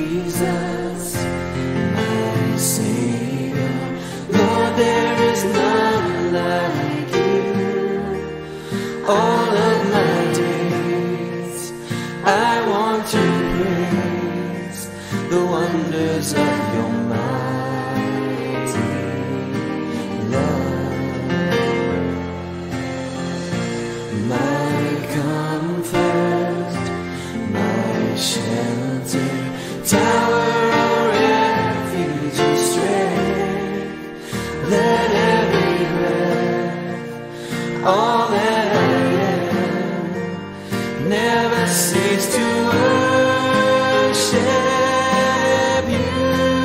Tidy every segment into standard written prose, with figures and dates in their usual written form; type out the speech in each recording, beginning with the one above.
Jesus, my Savior. Lord, there is none like you. All of my days I want to praise the wonders of your mighty love. My comfort, my shelter, tower of refuge and strength. Let every breath, all that I am, never cease to worship you.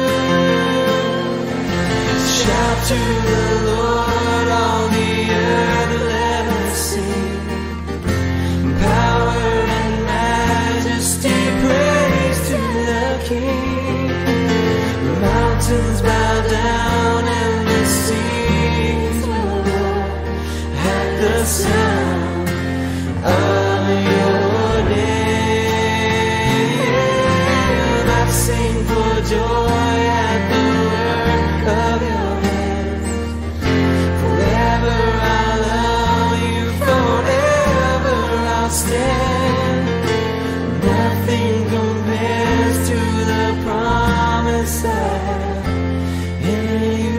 Shout to the Lord, all the earth, let us sing. Power and majesty, praise to the King. The mountains bow down and the seas will roar at the sound of your name. I sing for joy at the work of your hands. Forever I'll love you, forever I'll stand. Nothing compares to the promise I have in you.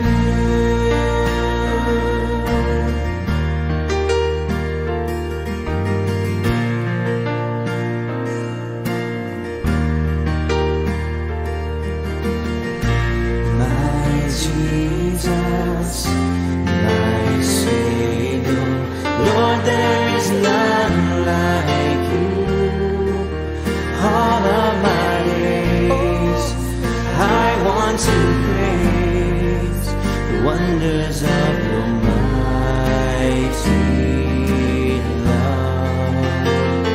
My Jesus, my Savior, Lord, there is none like you. All of my days I want to praise the wonders of your mighty love.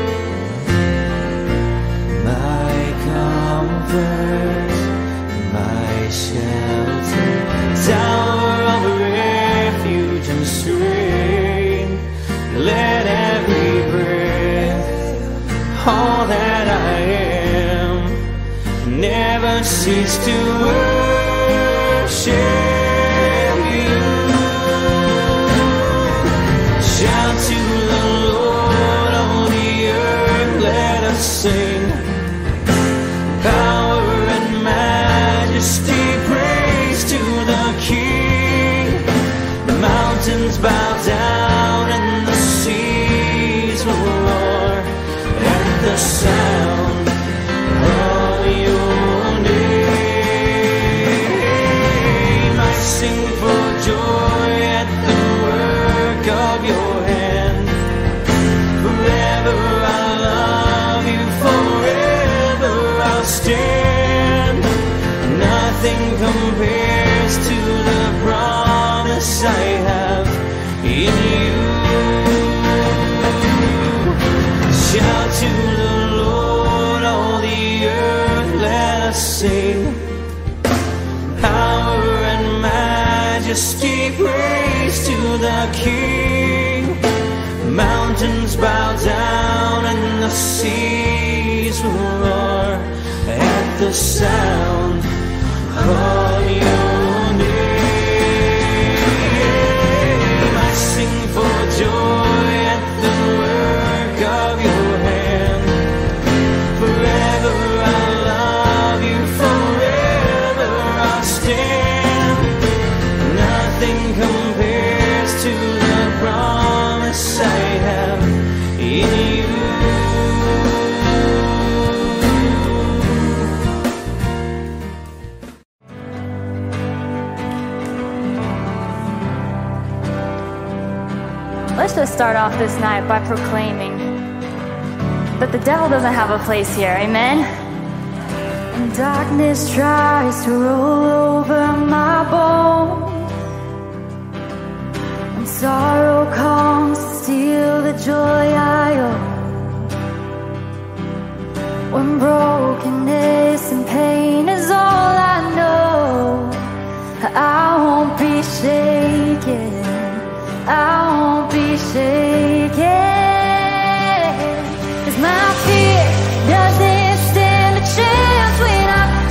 My comfort, my shelter, tower of refuge and strength. Let every breath, all that I am, never cease to worship you. Shout to the Lord, all the earth, let us sing. Power and majesty, praise to the King. The mountains bow down and the seas will roar at the sound of your name. I sing for joy at the work of your hand. Forever I'll love you, forever I'll stand. Nothing compares to the promise I have in you. Shout to the Lord, all the earth, let us sing. Power and majesty, praise to the King. Mountains bow down and the seas will roar at the sound of your name. I sing for joy at the work of your hand. Forever I'll love you, forever I'll stand. Nothing compares to the promise I have in you. Let's just start off this night by proclaiming that the devil doesn't have a place here, amen? And darkness tries to roll over my bones, and sorrow comes to steal the joy I own. When brokenness and pain is all I know, I won't be shaken, I won't be shaken. 'Cause my fear doesn't stand a chance when I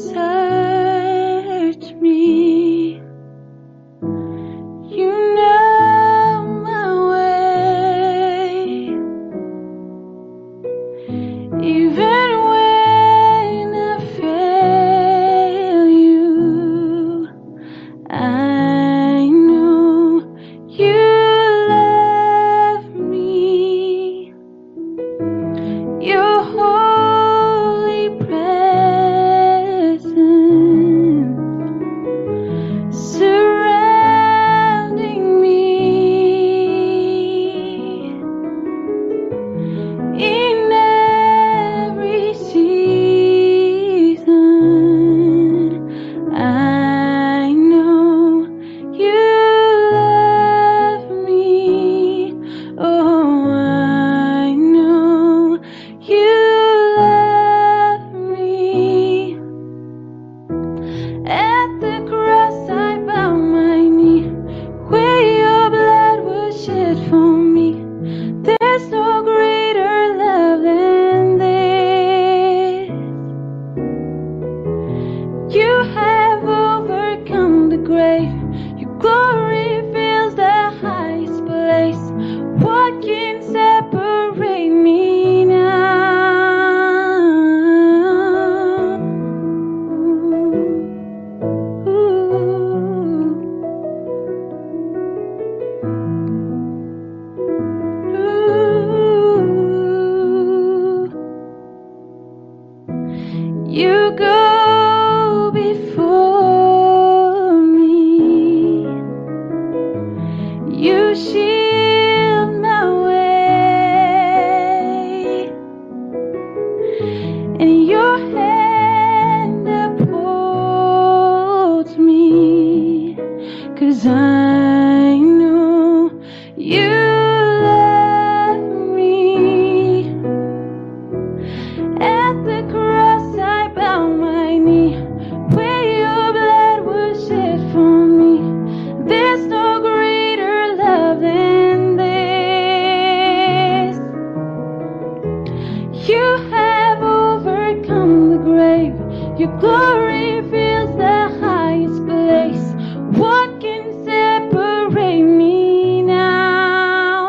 search me. You know my way. Even when I fail you, I know you love me. Your holy presence surrounding me in every season. I know you love me. Oh, I know you love me. At the cross I bow my knee, where your blood was shed for me. There's no greater love than this. You have overcome the grave. Your glory fills the highest place. What can separate me now? You go before me. You shield my way, and your hand upholds me. 'Cause I know you love me. At the cross I bow my knee, where your blood was shed for me. There's no greater love than this. You have overcome the grave. Your glory fills the highest place. What can separate me now?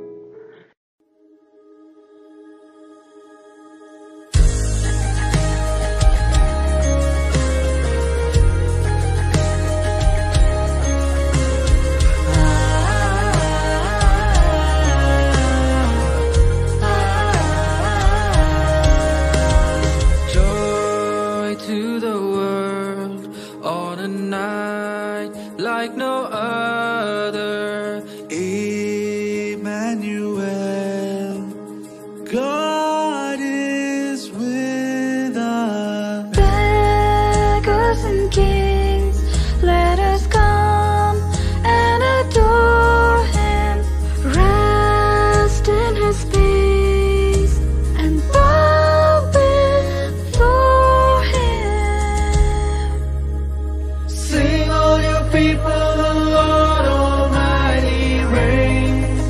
Joy to the world on a night like no other. Emmanuel, God is with us. Beggars and kings, let us come and adore him. Rest in his peace and bow before him. Sing all you people, the Lord Almighty reigns.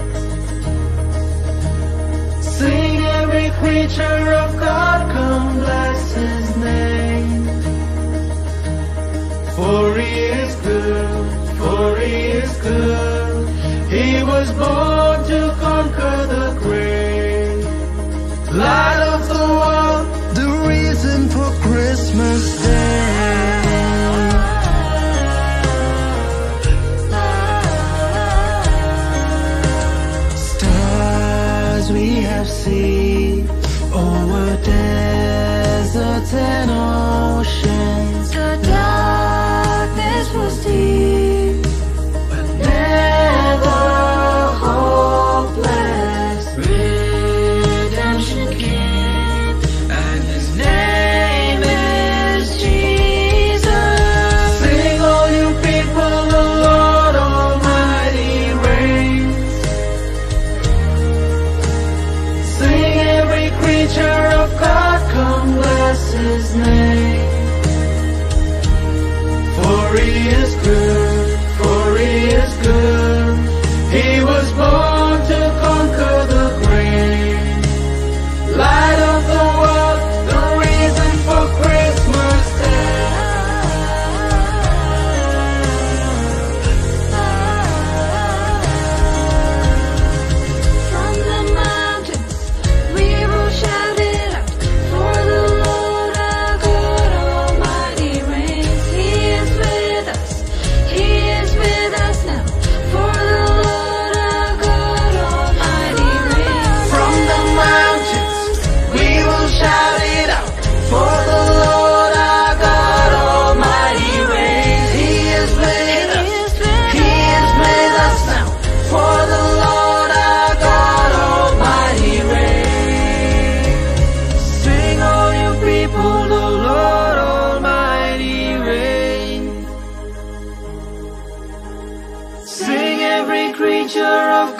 Sing every creature of God, come bless his name. For he is good, for he is good. He was born to conquer the grave. Light of the world, the reason for Christmas Day. Stars we have seen over deserts and oceans. The darkness was deep, But never hopeless. Redemption came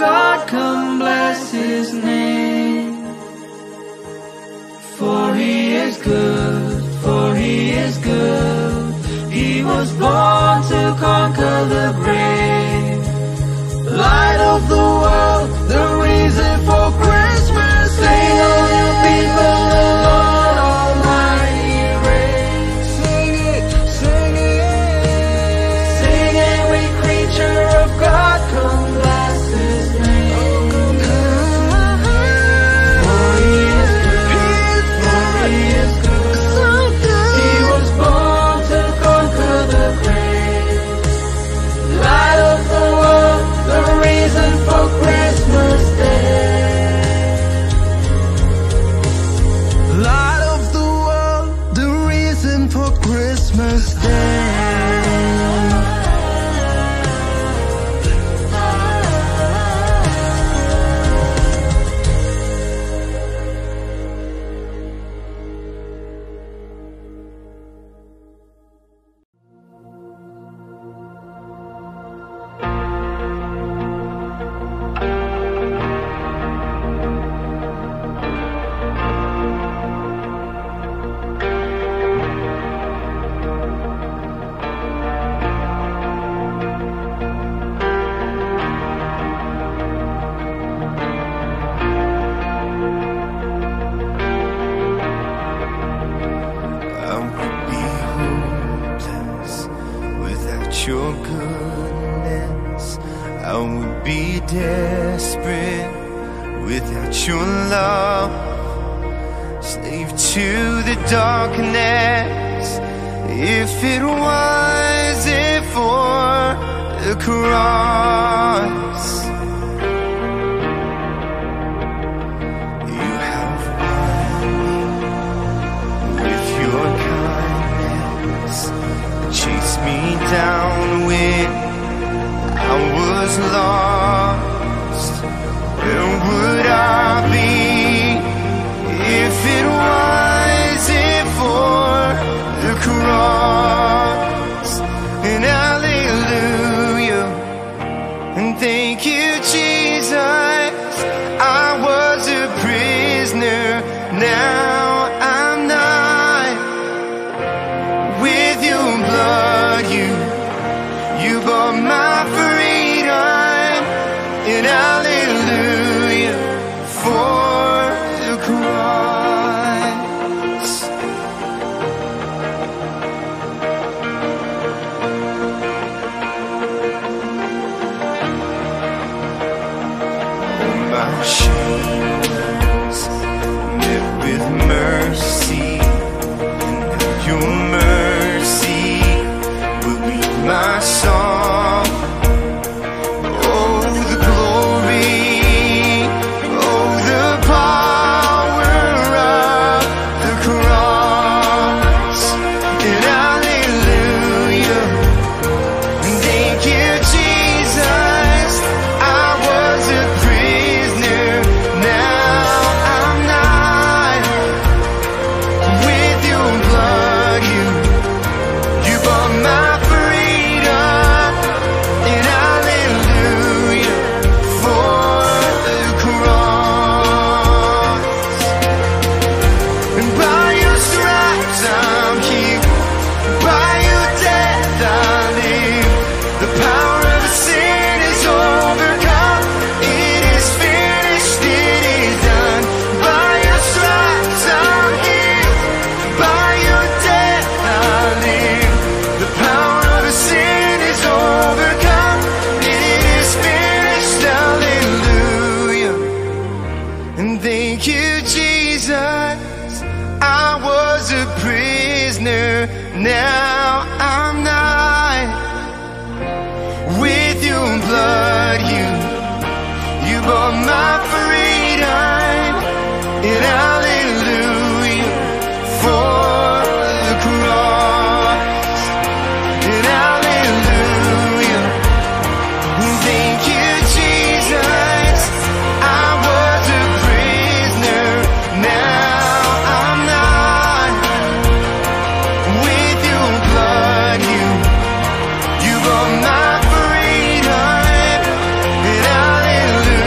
God, come bless his name. For he is good, for he is good. He was born to conquer the grave. Light of the world, the reason for Christmas. Sing, all you people, the Lord Almighty reigns. Sing it, sing it. Sing, every creature of God, come bless his name. For he is good, for he is good. He was born to conquer the grave. Light of the world, the reason for Christmas Day. Light of the world, the reason for Christmas Day. Your goodness, I would be desperate without your love. Slave to the darkness, if it wasn't for the cross. You have won me with your kindness. Chase me down when I was lost. Where would I be if it wasn't for the cross? And hallelujah, and thank you, Jesus. I was a prisoner, now I'm not. With your blood, you bought my freedom, and hallelujah for the cross. Oh, my shame was met with mercy, and now your mercy will be my song. Oh, the glory, oh, the power of the cross, and hallelujah, thank you, Jesus. I was a prisoner, now I'm not. With your blood, you bought my freedom, and hallelujah for the cross. And by your stripes I'm healed, by your death I live. The power of sin is overcome, it is finished, it is done. By your stripes I'm healed, by your death I live. The power of sin is overcome, it is finished, hallelujah. And thank you, Jesus. I was a prisoner, now I'm not. With your blood, you bought my freedom, and hallelujah for the cross, and hallelujah. Thank you, Jesus. I was a prisoner, now I'm not. With your blood, you bought my freedom, and hallelujah.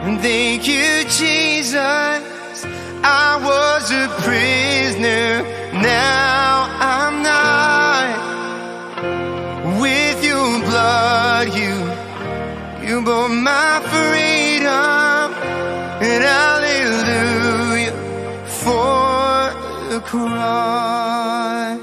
Thank you, Jesus. I was a prisoner, now I'm not. With your blood, you bought my freedom. And hallelujah for the cross.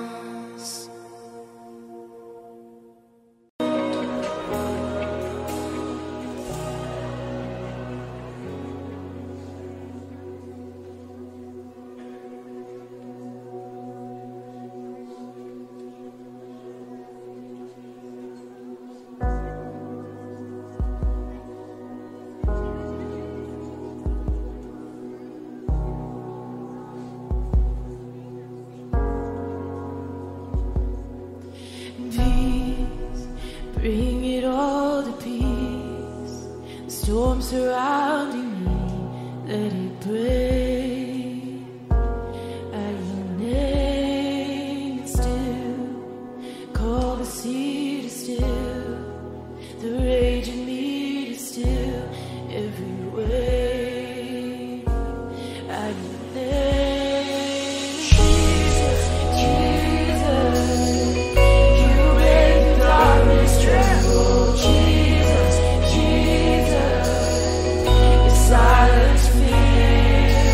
Bring it all to peace. The storm surrounding me, let it break. At your name it's still, call the sea to still, the rage in me to still every wave. At your name, Jesus, Jesus, you make the darkness tremble. Jesus, Jesus, you silence fear.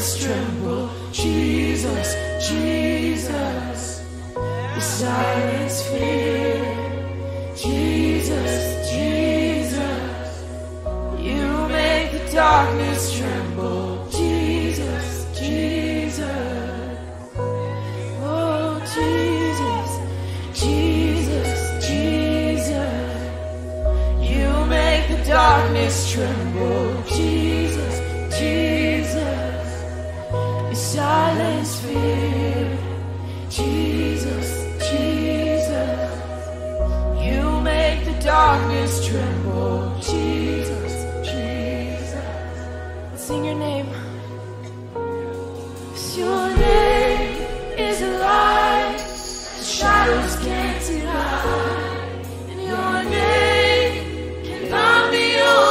darkness tremble. Jesus, Jesus, you silence fear. Jesus, Jesus, you make the darkness tremble. Jesus, Jesus, oh Jesus, Jesus, Jesus, you make the darkness tremble. Jesus, Jesus, you silence fear. Jesus, Jesus, you make the darkness tremble. Jesus, Jesus. Let's sing your name. 'Cause your name is a light the shadows can't deny, and your name cannot be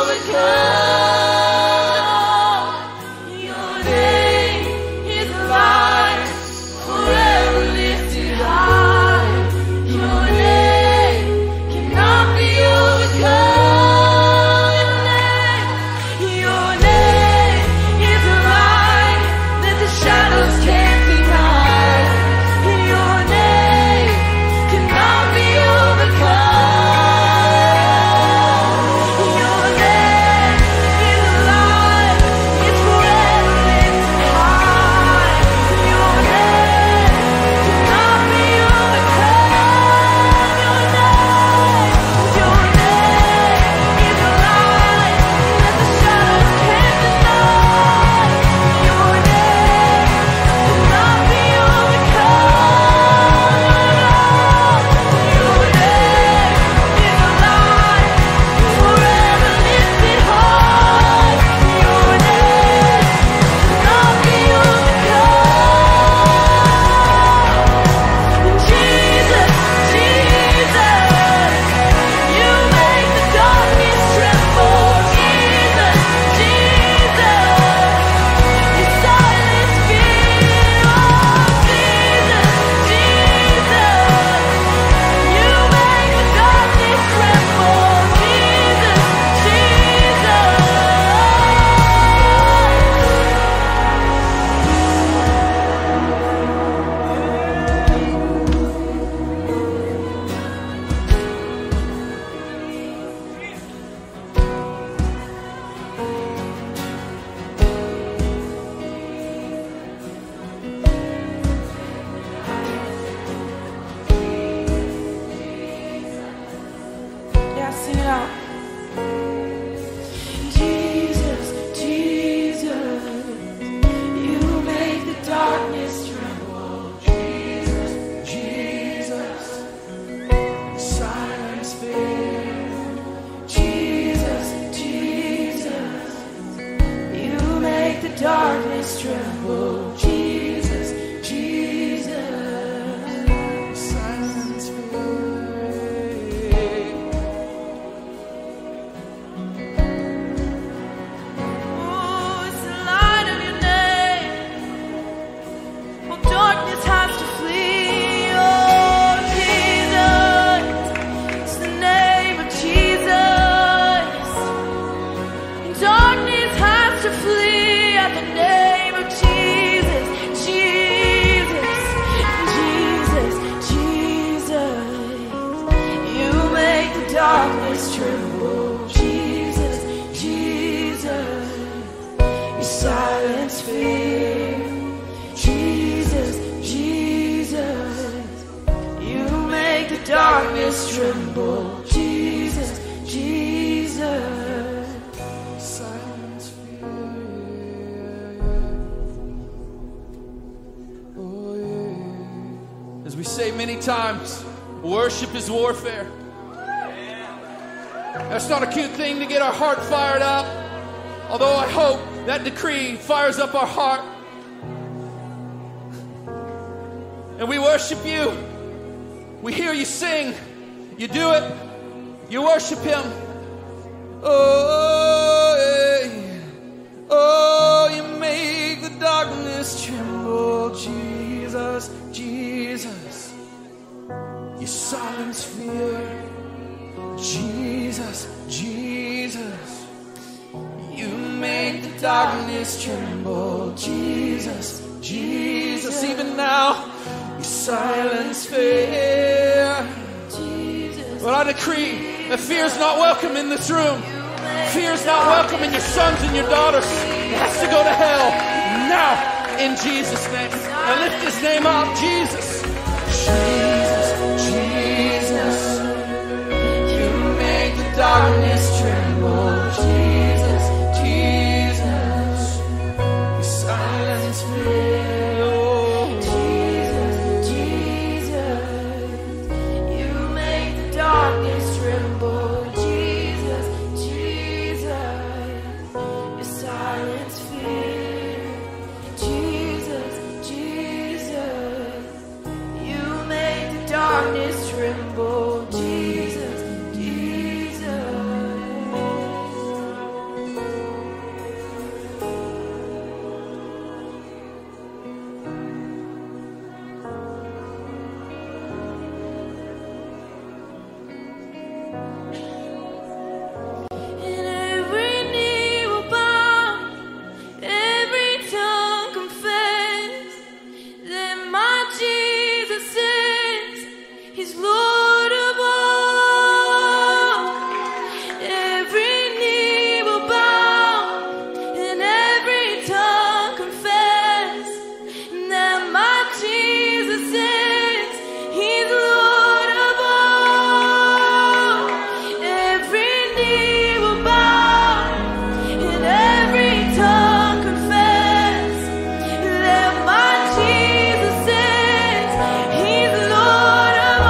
overcome. Your name is a light forever lifted high. Your name cannot be overcome. Your name is a light that the shadows can't deny. Your name cannot be overcome. Your name is a light, it's forever lifted high. Your name cannot be overcome. Your name is a light that the shadows can't deny. Your name cannot be overcome. Your name is a light forever lifted high. Your name cannot be overcome. Jesus, Jesus, you make the darkness tremble. Jesus, Jesus, you silence fear. Oh, Jesus, Jesus, you make the darkness tremble. Jesus, Jesus. Yeah, sing it out. Jesus, Jesus, you make the darkness tremble. Jesus, Jesus, silence fear. Jesus, Jesus, you make the darkness tremble. Jesus, Jesus, silence fear. Oh, it's the light of your name. Well, darkness has to flee. Oh, Jesus, it's the name of Jesus. Darkness has to flee at the name of Jesus. Jesus, Jesus, Jesus, you make the darkness tremble. Jesus, Jesus, you silence fear. Jesus, Jesus, you make the darkness tremble. Jesus, Jesus, silence fear. Oh, yeah. As we say many times, worship is warfare. That's not a cute thing to get our heart fired up, although I hope that decree fires up our heart. And we worship you. We hear you sing. You do it. You worship him. Oh, yeah. Oh, you make the darkness tremble. Jesus, Jesus, you silence fear. Jesus, Jesus, you make the darkness tremble. Jesus, Jesus, even now, you silence fear. Jesus. Well, I decree that fear is not welcome in this room. Fear is not welcome in your sons and your daughters. It has to go to hell now in Jesus' name. Now lift his name up, Jesus. Jesus, Jesus, you make the darkness tremble. Jesus, Jesus, you silence fear. Jesus, Jesus, you make the darkness tremble. Jesus, Jesus, you silence fear. Jesus, Jesus, you make the darkness tremble. Jesus, Jesus. And every knee will bow, every tongue confess that my Jesus is, he's Lord of all. Every knee will bow, and every tongue confess that my Jesus is, he's Lord of all. Every knee will bow, and every tongue confess that my Jesus is, he's Lord of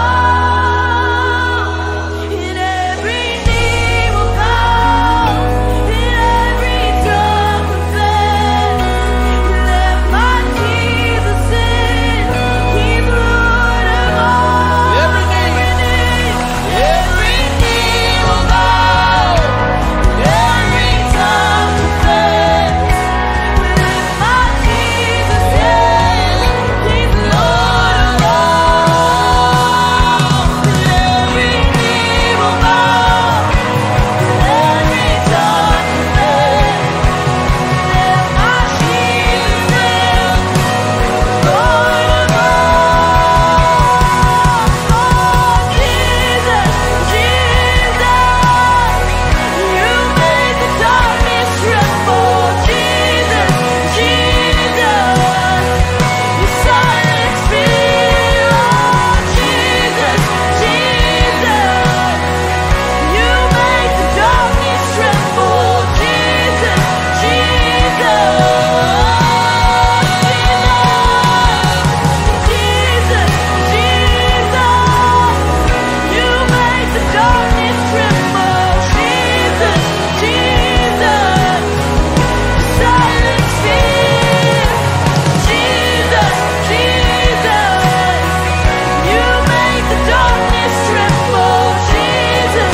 all. And every knee will bow, and every tongue confess that my Jesus is, he's Lord of all. Every knee will bow, and every tongue confess that my Jesus is, he's Lord of all. Every knee will bow, and every tongue confess that my Jesus is, Lord of all. Jesus, Jesus, you made the darkness tremble. Jesus, Jesus, you silence fear. Jesus, Jesus, you make the darkness tremble. Jesus, Jesus, you make the darkness tremble. Jesus, Jesus, silence fear. Jesus, Jesus, you make the darkness tremble. Jesus,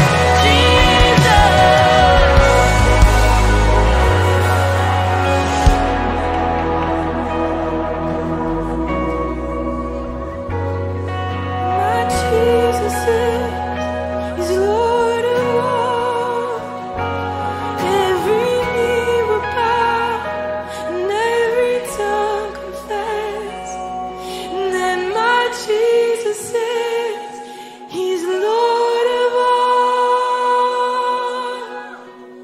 my Jesus is Lord of all. Every knee will bow, and every tongue confess that my Jesus is, he's Lord of all.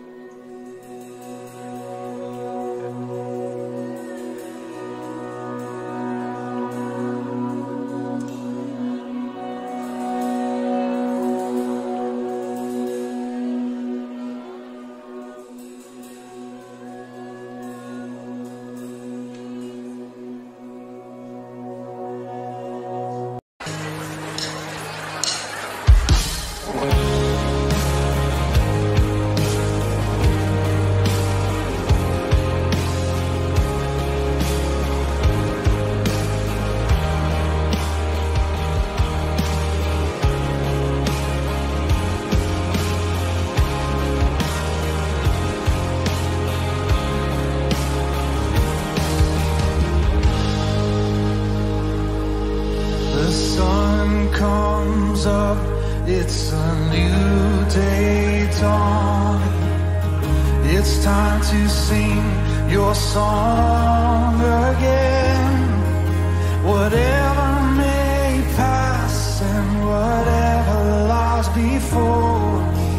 comes up, it's a new day dawn. It's time to sing your song again. Whatever may pass and whatever lies before me,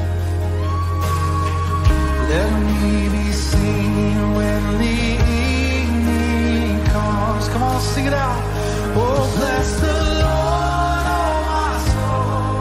let me be seen when the evening comes. Come on, sing it out. Oh, bless the Lord, oh my soul.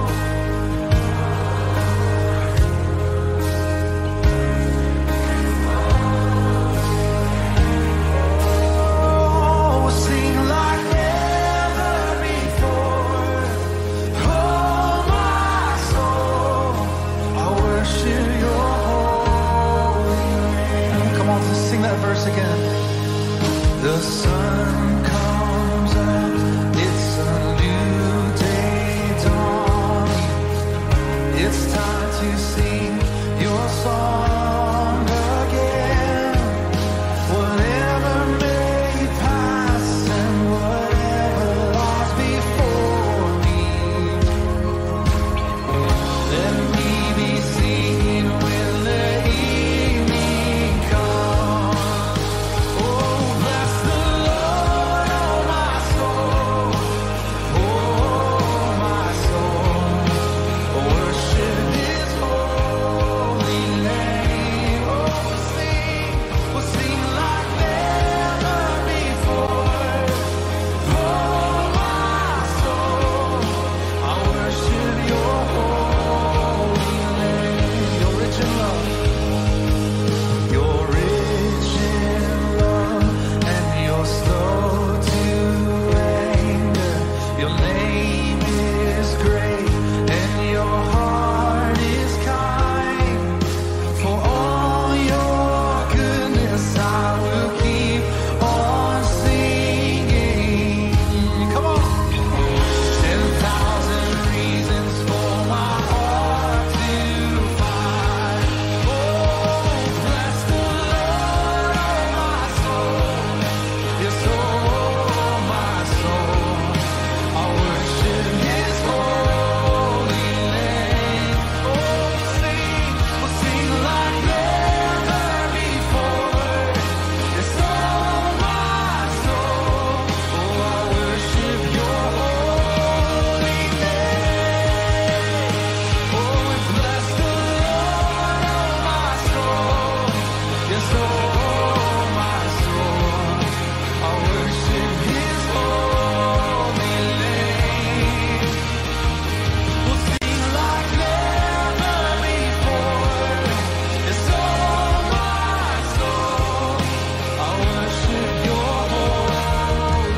Oh, we'll sing like never before. Oh, my soul, I worship your holy name. Come on, just sing that verse again. The sun comes up, it's a new day dawning. It's time to sing your song again. Whatever may pass and whatever lies before me, let me be seen when the evening comes. Oh, bless the Lord, oh my soul. Oh, my soul, worship His holy name. Oh, we'll sing like never before. Oh, my soul, I worship your holy name. You're rich in love. You're rich in love and you're slow to anger. Your name is great and your heart is kind. For all your goodness I will keep on singing. Come on. 10,000 reasons for my heart to find. Oh, bless the Lord, oh my soul. Yes, oh my soul, I worship His holy name. Oh, we'll sing like never before. Yes, oh my soul, oh I worship your holy name. Oh, we bless the Lord, oh my soul. Yes, oh my soul, I worship His holy name. We'll sing like never before. Yes, oh my soul, I worship your holy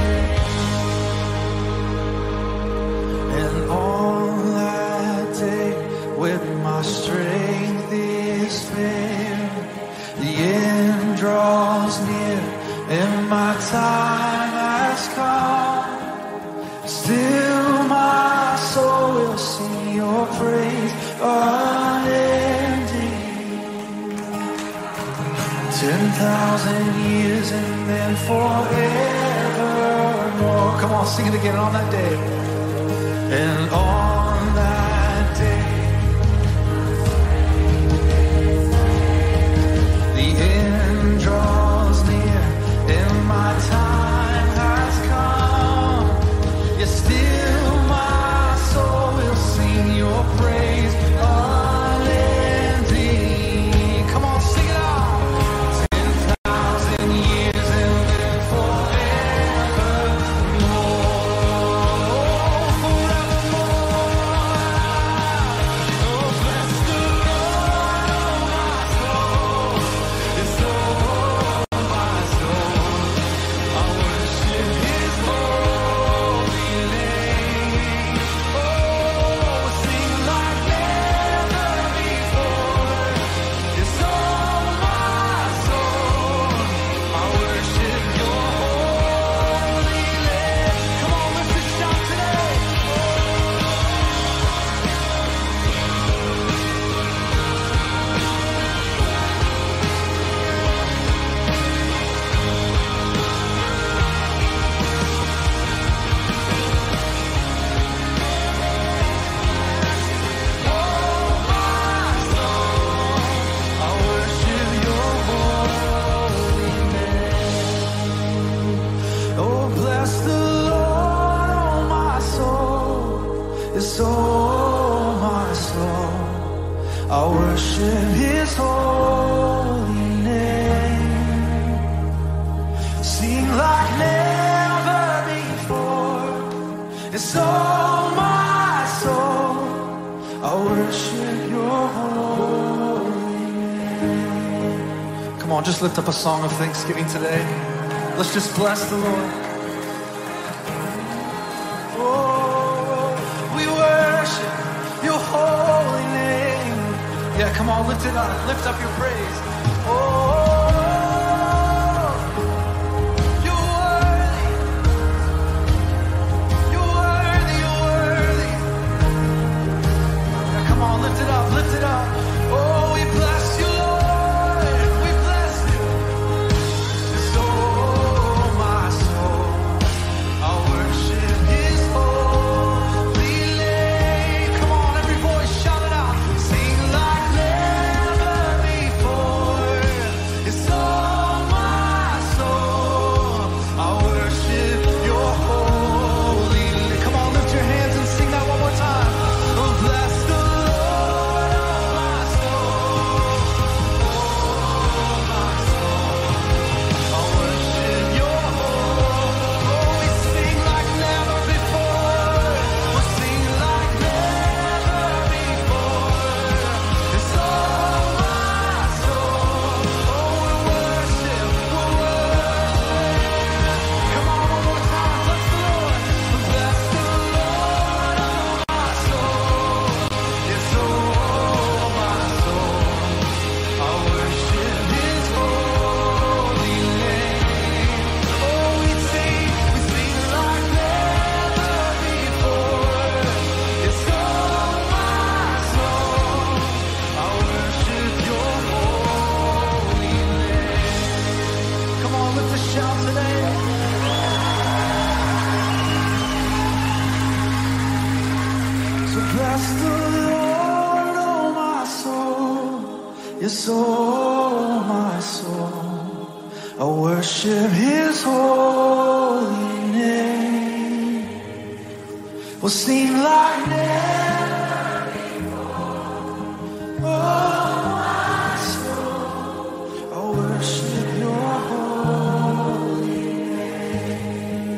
name. And on that day, when my strength is failed, the end draws near and my time has come. Still my soul will sing your praise unending. 10,000 years and then forevermore. Come on, sing it again on that day. And on that day, the end draws near and my time has come. Yet still my soul will sing your praise unending. Come on, sing it out. 10,000 years and then forevermore. Forevermore. soul, my soul, I worship your holy name. Come on, just lift up a song of thanksgiving today. Let's just bless the Lord. Oh, we worship your holy name. Yeah, come on, lift it up. Lift up your praise. Oh, lift it up, lift it up. Oh, we bless you, Lord. We bless you. Oh, my soul, I worship his holy name. Come on, every voice, shout it out. Sing like never before. It's all my soul, I worship your holy name. Come on, lift your hands and sing that one more time. Oh, bless the bless the Lord, oh my soul. Yes, oh my soul, I worship his holy name. We'll sing like never before. Oh my soul, I worship your holy name.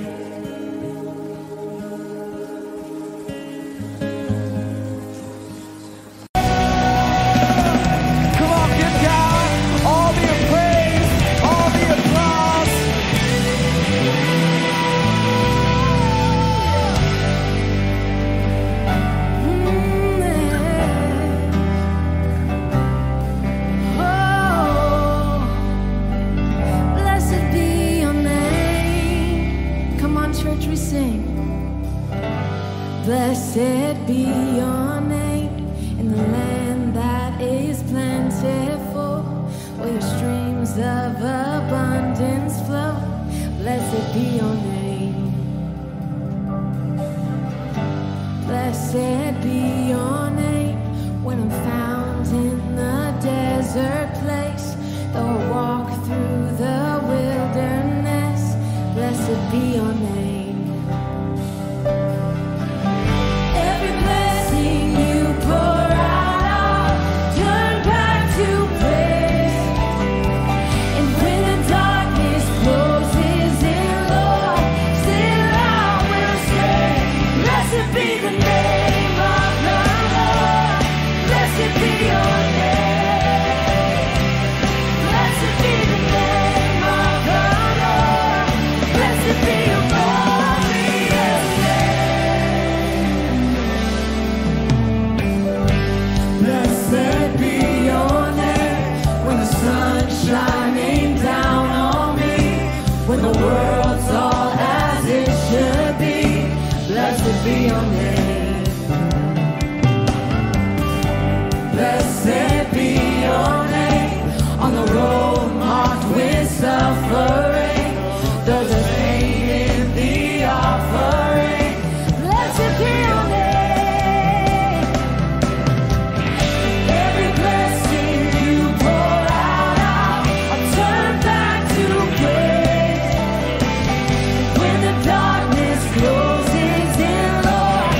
Blessed be your name in the land that is plentiful, where your streams of abundance flow. Blessed be your name. Blessed be your name when I'm found in the desert place, though I walk through the wilderness. Blessed be your name. Shining down on me when the world's all as it should be. Blessed be your name. Blessed be your name on the road marked with suffering. There's a pain in the offering. Blessed be your name. Every blessing you pour out, I'll turn back to praise. When the darkness closes in, Lord,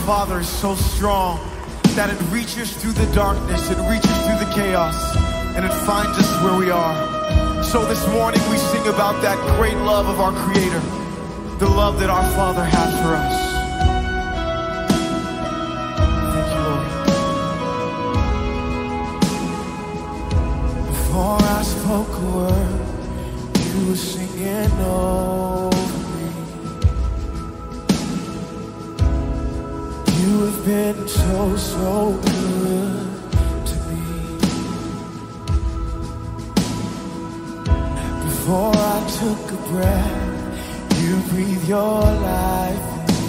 Father is so strong that it reaches through the darkness, it reaches through the chaos, and it finds us where we are. So this morning we sing about that great love of our Creator, the love that our Father has for us. Thank you, Lord. Before I spoke a word, you were singing over me. You have been so, so good to me. Before I took a breath, you breathe your life in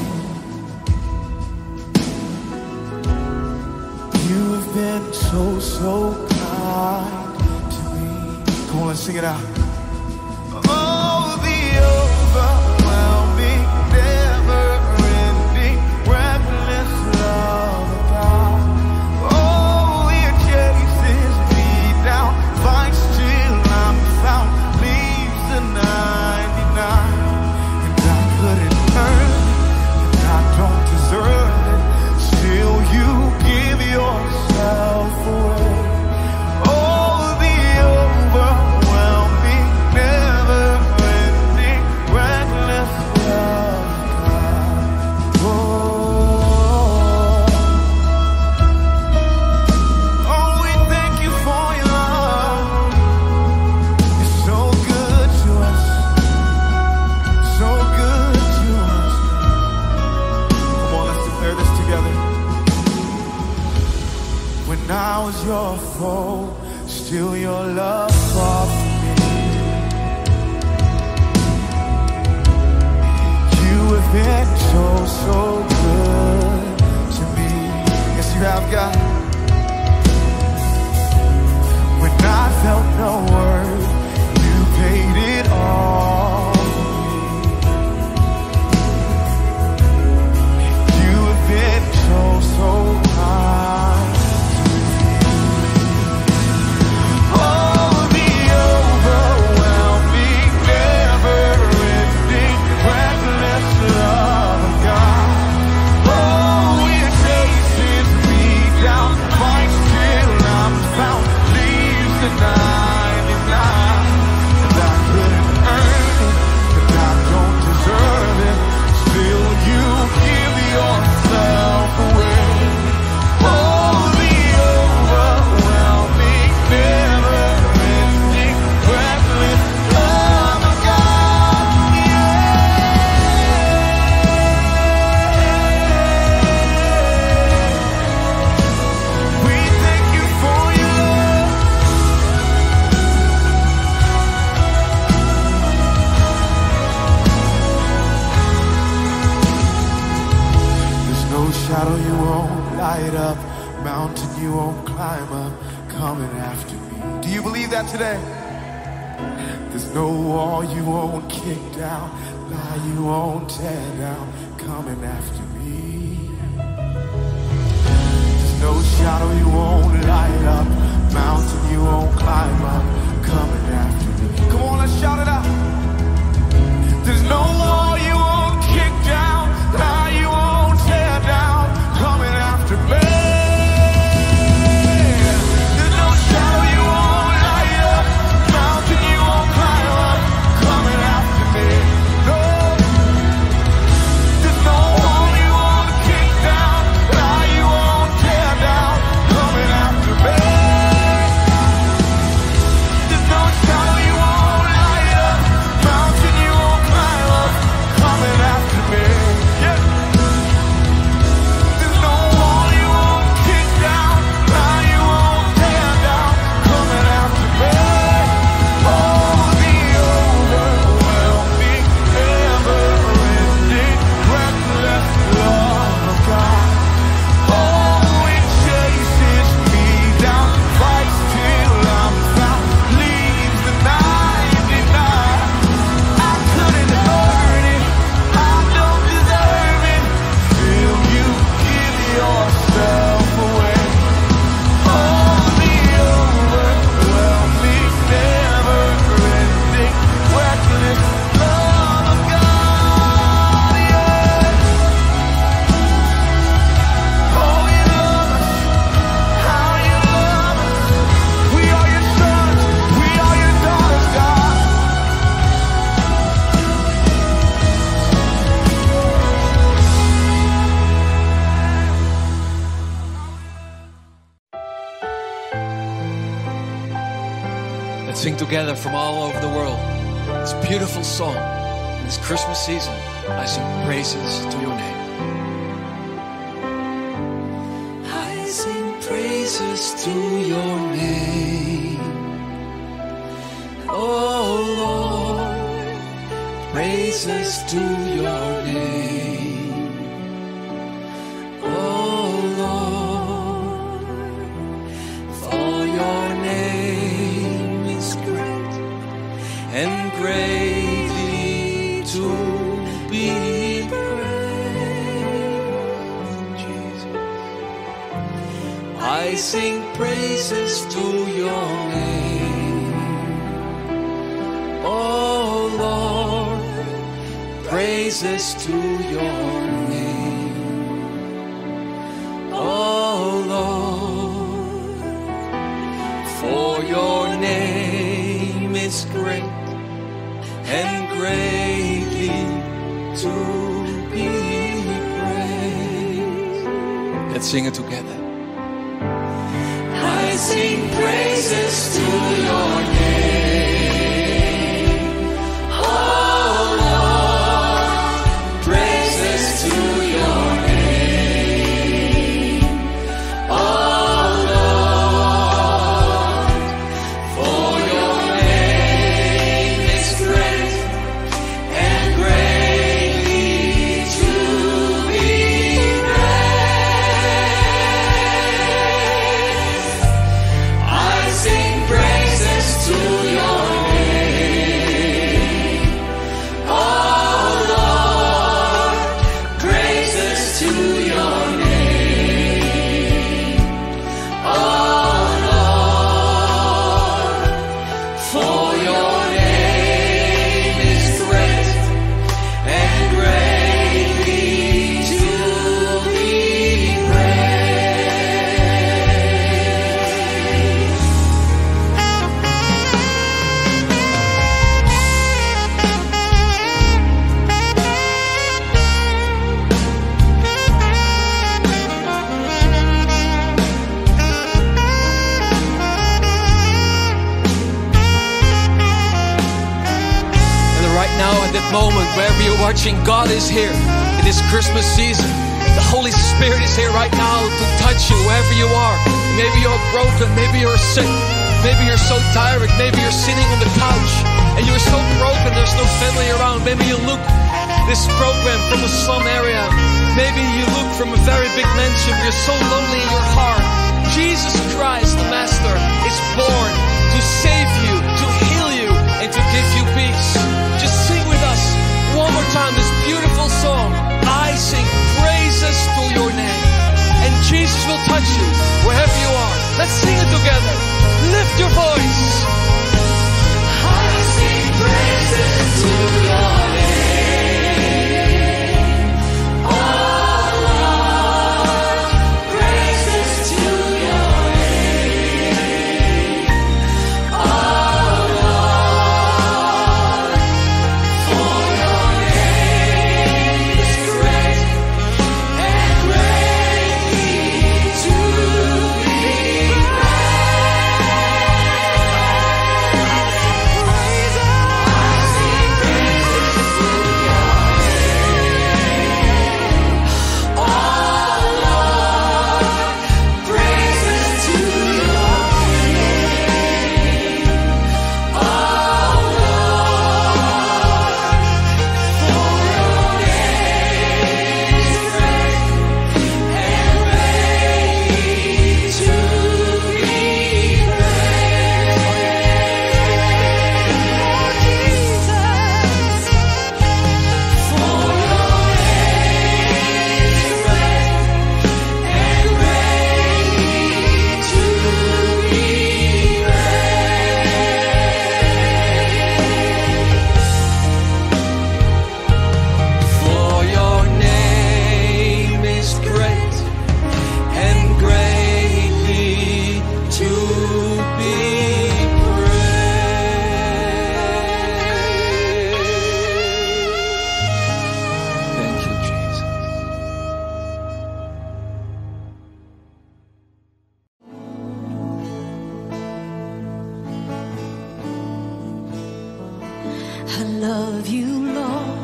me. You have been so, so kind to me. Come on, let's sing it out. Oh, the overwhelming, never-ending, reckless love of God. Oh, it chases me down, fights till I'm found, leaves the 99. Don't deserve it, still you give yourself away. Oh, the overwhelming, never-ending, reckless love of God. Oh, we thank you for your love. You're so good to us, so good to us. This together. When I was your foe, still your love fought for me. You have been so, so good to me. Yes, you have, God. When I felt no worth, you paid it all for me. You have been so, so kind. Oh, the overwhelming, never-ending, reckless love of God. Oh, it chases me down, fights till I'm found, leaves the 99. And I couldn't earn it, but I don't deserve it. Still you give yourself away. Oh, the overwhelming, never-ending, reckless love of God. Yeah. We thank you for your love. There's no shadow you won't light up, mountain you won't climb up, coming after me. Do you believe that today? There's no wall you won't kick down, lie you won't tear down, coming after me. There's no shadow you won't light up, mountain you won't climb up, coming after me. Come on, let's shout it out. There's no wall you won't kick down, lie you won't tear down, coming after me. There's no shadow you won't light up, mountain you won't climb up, coming after me. No, there's no wall you won't kick down, lie you won't tear down, coming after me. Sing together from all over the world. This beautiful song. In this Christmas season, I sing praises to your name. I sing praises to your name. Oh Lord, praises to your name. Oh Lord, for your name is great and greatly to be praised. Jesus, I sing praises to your name. Oh Lord, praises to your name. Oh Lord, for your name is great and greatly to be praised. Let's sing it together. I sing praises to your name. Oh Lord, praises to your name. Oh Lord, for your name is great and greatly to be praised. I sing praises to your name. Oh Lord, praises to your name. Oh Lord, for your name is great and greatly to be And right now, at that moment, wherever you're watching, God is here in this Christmas season. The Holy Spirit is here right now to touch you wherever you are. Maybe you're broken, maybe you're sick, maybe you're so tired, maybe you're sitting on the couch and you're so broken, there's no family around. Maybe you look this program from a slum area. Maybe you look from a very big mansion. You're so lonely in your heart. Jesus Christ, the Master, is born to save you, to heal you, and to give you peace. Just sing with us one more time this beautiful song. I sing praises to your name. And Jesus will touch you wherever you are. Let's sing it together. Lift your voice. I sing praises to your name. Oh Lord, praises to your name. I love you, Lord.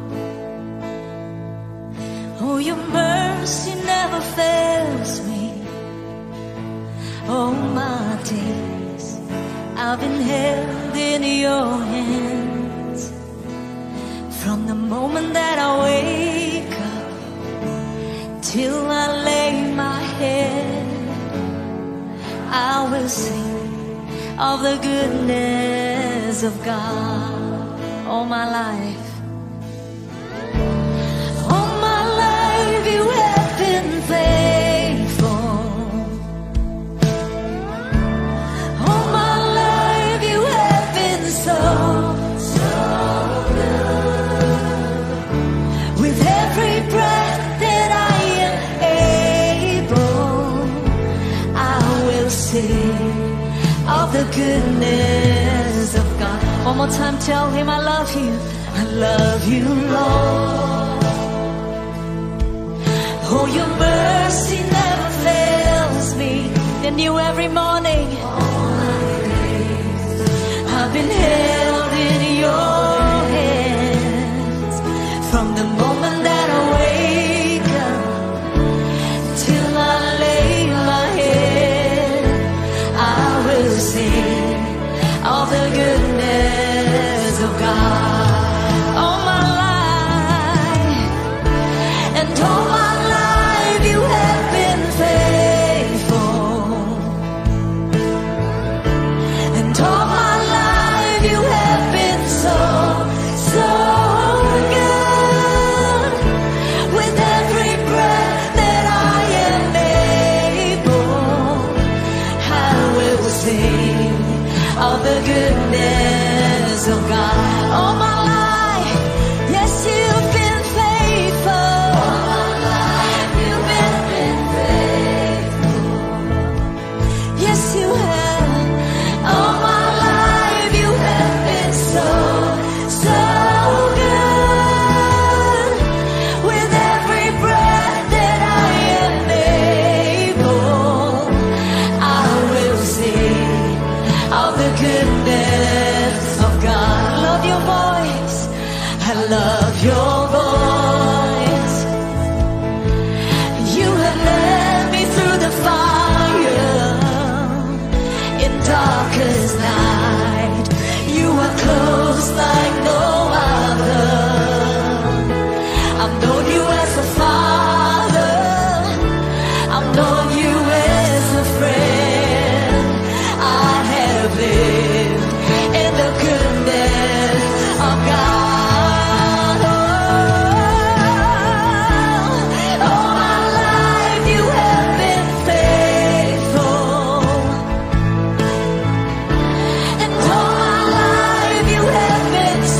Oh, your mercy never fails me. All my days I've been held in your hands. From the moment that I wake up till I lay my head, I will sing of the goodness of God all my life. All my life you have been faithful. All my life you have been so good. With every breath that I am able, I will sing of the goodness of God. One more time, tell him I love you. I love you, Lord. Oh, your mercy never fails me. They're new every morning. All my days I've been held in your hands. From the moment that I wake up till I lay my head, I will sing of the goodness of God all my life. And all my life you have been faithful. And all my life you have been so, so good. With every breath that I am able, I will sing of the goodness of God all my life. Yes, you've been faithful. All my life you've been faithful. Yes, you have. All my life you have been so, so good. With every breath that I am able, I will sing of the goodness of God. I love your voice. I love your voice. You have led me through the fire in darkest night. You are close like no other. I've known you as a father. I've known you as a friend. I have lived in the goodness of God. All my life you have been faithful. And all my life you have been so,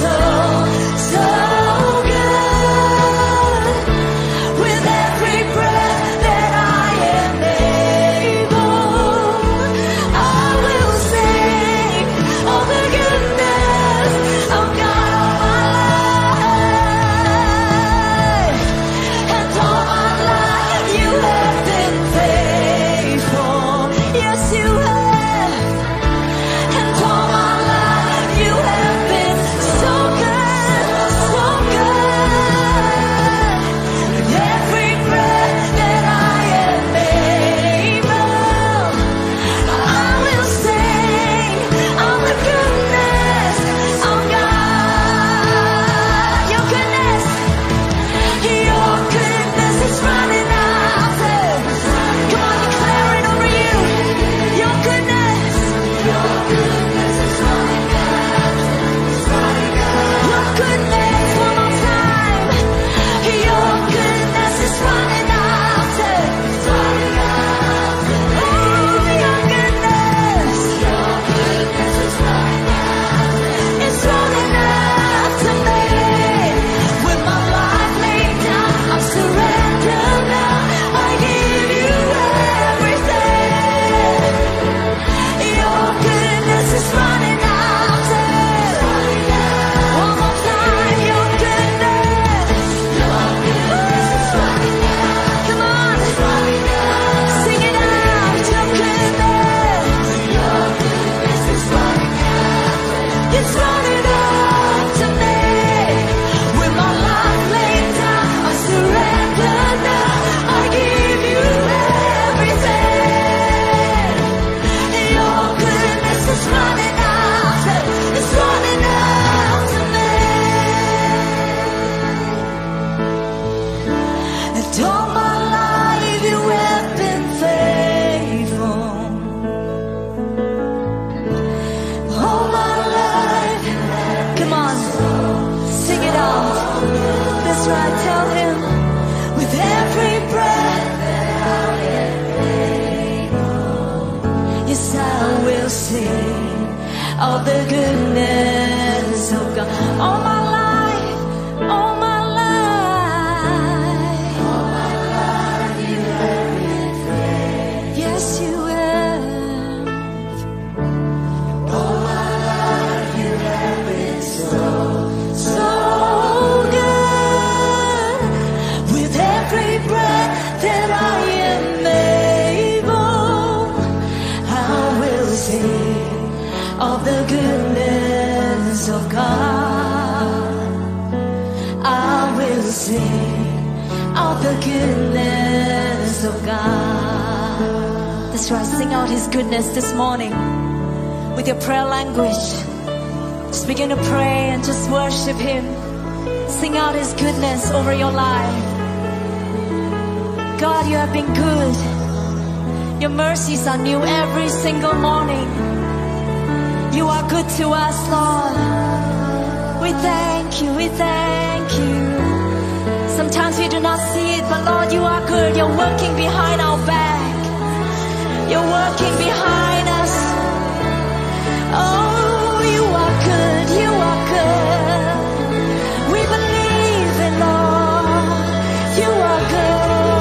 will sing of the goodness of God. All my life, all my life, all my life you have been faithful. Yes, you have. All my life you have been so good. With every breath that I am able, I will sing of the goodness of God. I will sing of the goodness of God. That's right, sing out His goodness this morning with your prayer language. Just begin to pray and just worship Him. Sing out His goodness over your life. God, you have been good. Your mercies are new every single morning. You are good to us, Lord. We thank you, we thank you. Sometimes we do not see it, but Lord, you are good. You're working behind our back. You're working behind us. Oh, you are good, you are good. We believe in Lord, you are good.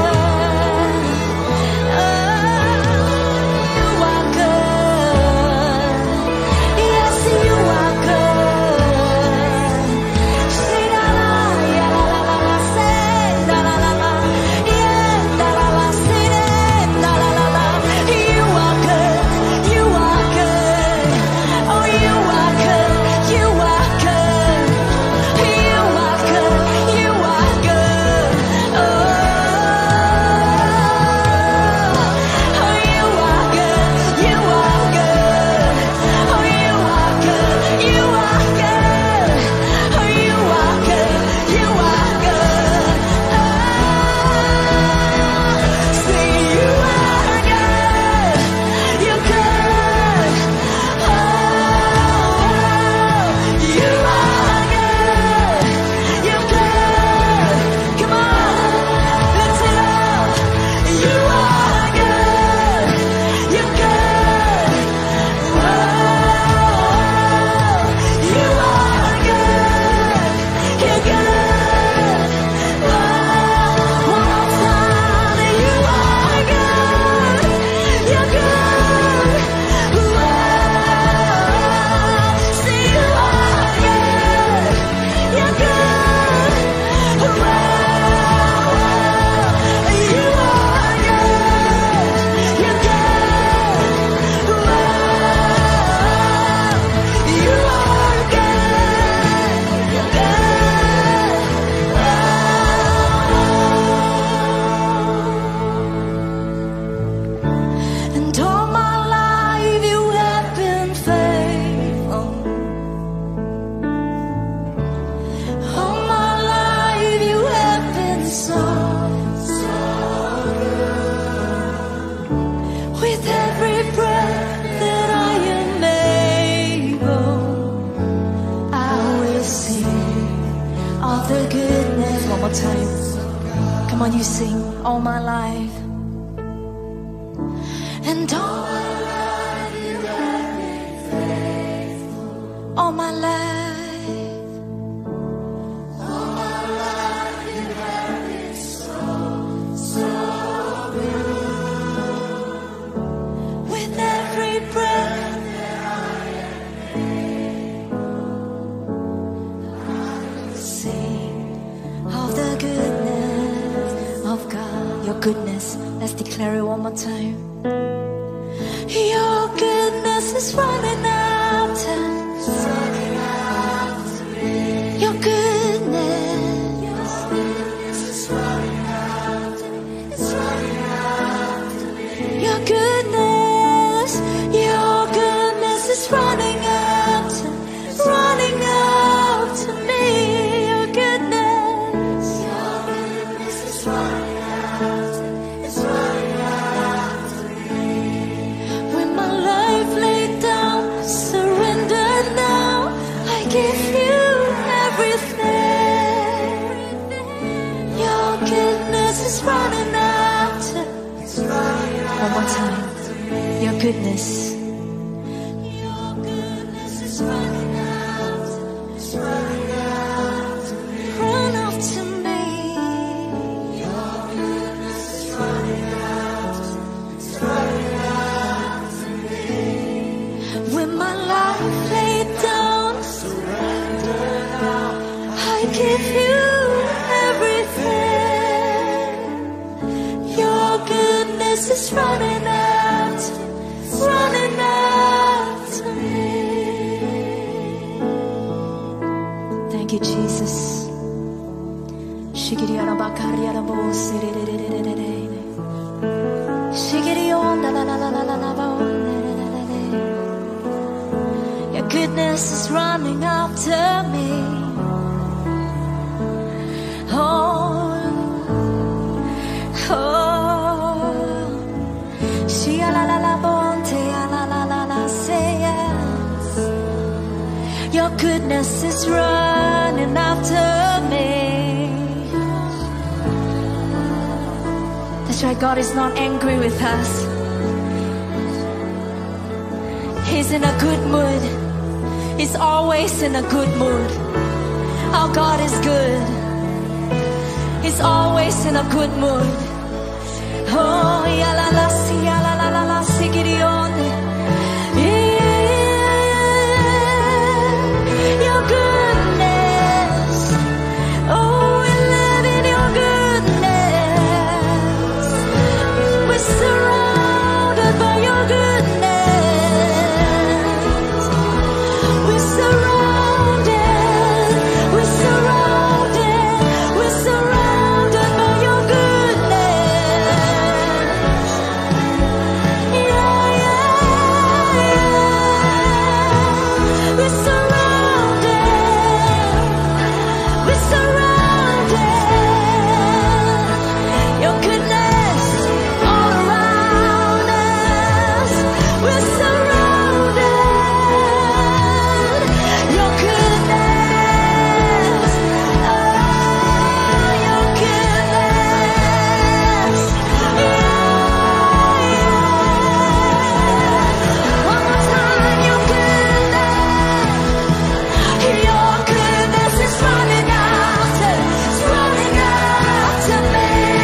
All my life, and all my life you have been faithful. All my life, all my life you have been so good. With every breath that I am able, I will sing of the goodness of God. Your goodness, let's declare it one more time. Your goodness is running after me. Your goodness is running after me. It's running after me. Your goodness is running after me. Your goodness is running. One more time. Your goodness With my life laid down, I give you everything. Your goodness is running out to me. Thank you, Jesus. Your goodness is running after me. Oh, your goodness is running after me. That's right, God is not angry with us. He's in a good mood. He's always in a good mood. Our God is good. He's always in a good mood. Oh, ya la la si, ya la la la la si, Gideon. Your goodness. Oh, we live in your goodness. We're surrounded by your goodness. We're surrounded. We're surrounded. We're surrounded by your goodness. Yeah, yeah, yeah. We're surrounded. We're surrounded. Your goodness all around us. We're surrounded. Your goodness. Oh, your goodness. Yeah, yeah. One more time, your goodness. Your goodness is running after me.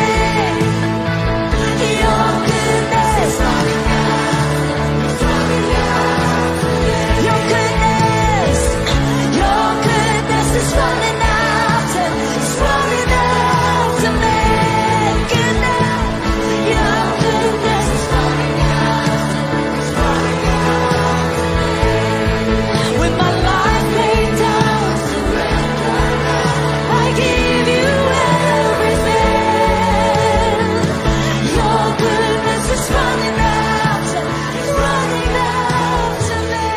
Your goodness is running after me. Your goodness is running after me. Goodness, your goodness is running after me. With my life laid down, I give you everything. Your goodness is running after me.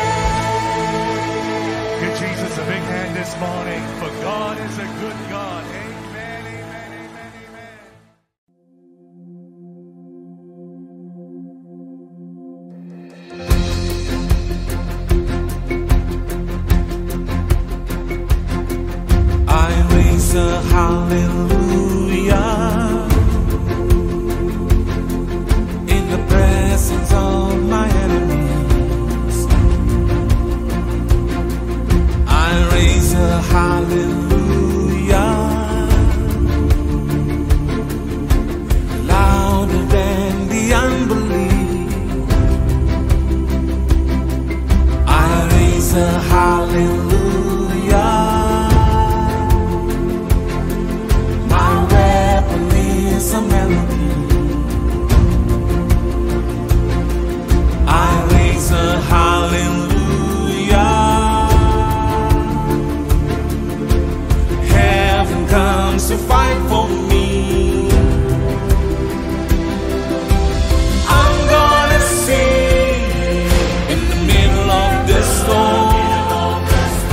Give Jesus a big hand this morning, for God is a good God. Amen, amen, amen, amen. I raise a hallelujah in the presence of my enemies. I raise a hallelujah louder than the unbelief. I raise a hallelujah. My weapon is a melody. I raise a hallelujah. Heaven comes to fight for me. I'm gonna sing in the middle of the storm.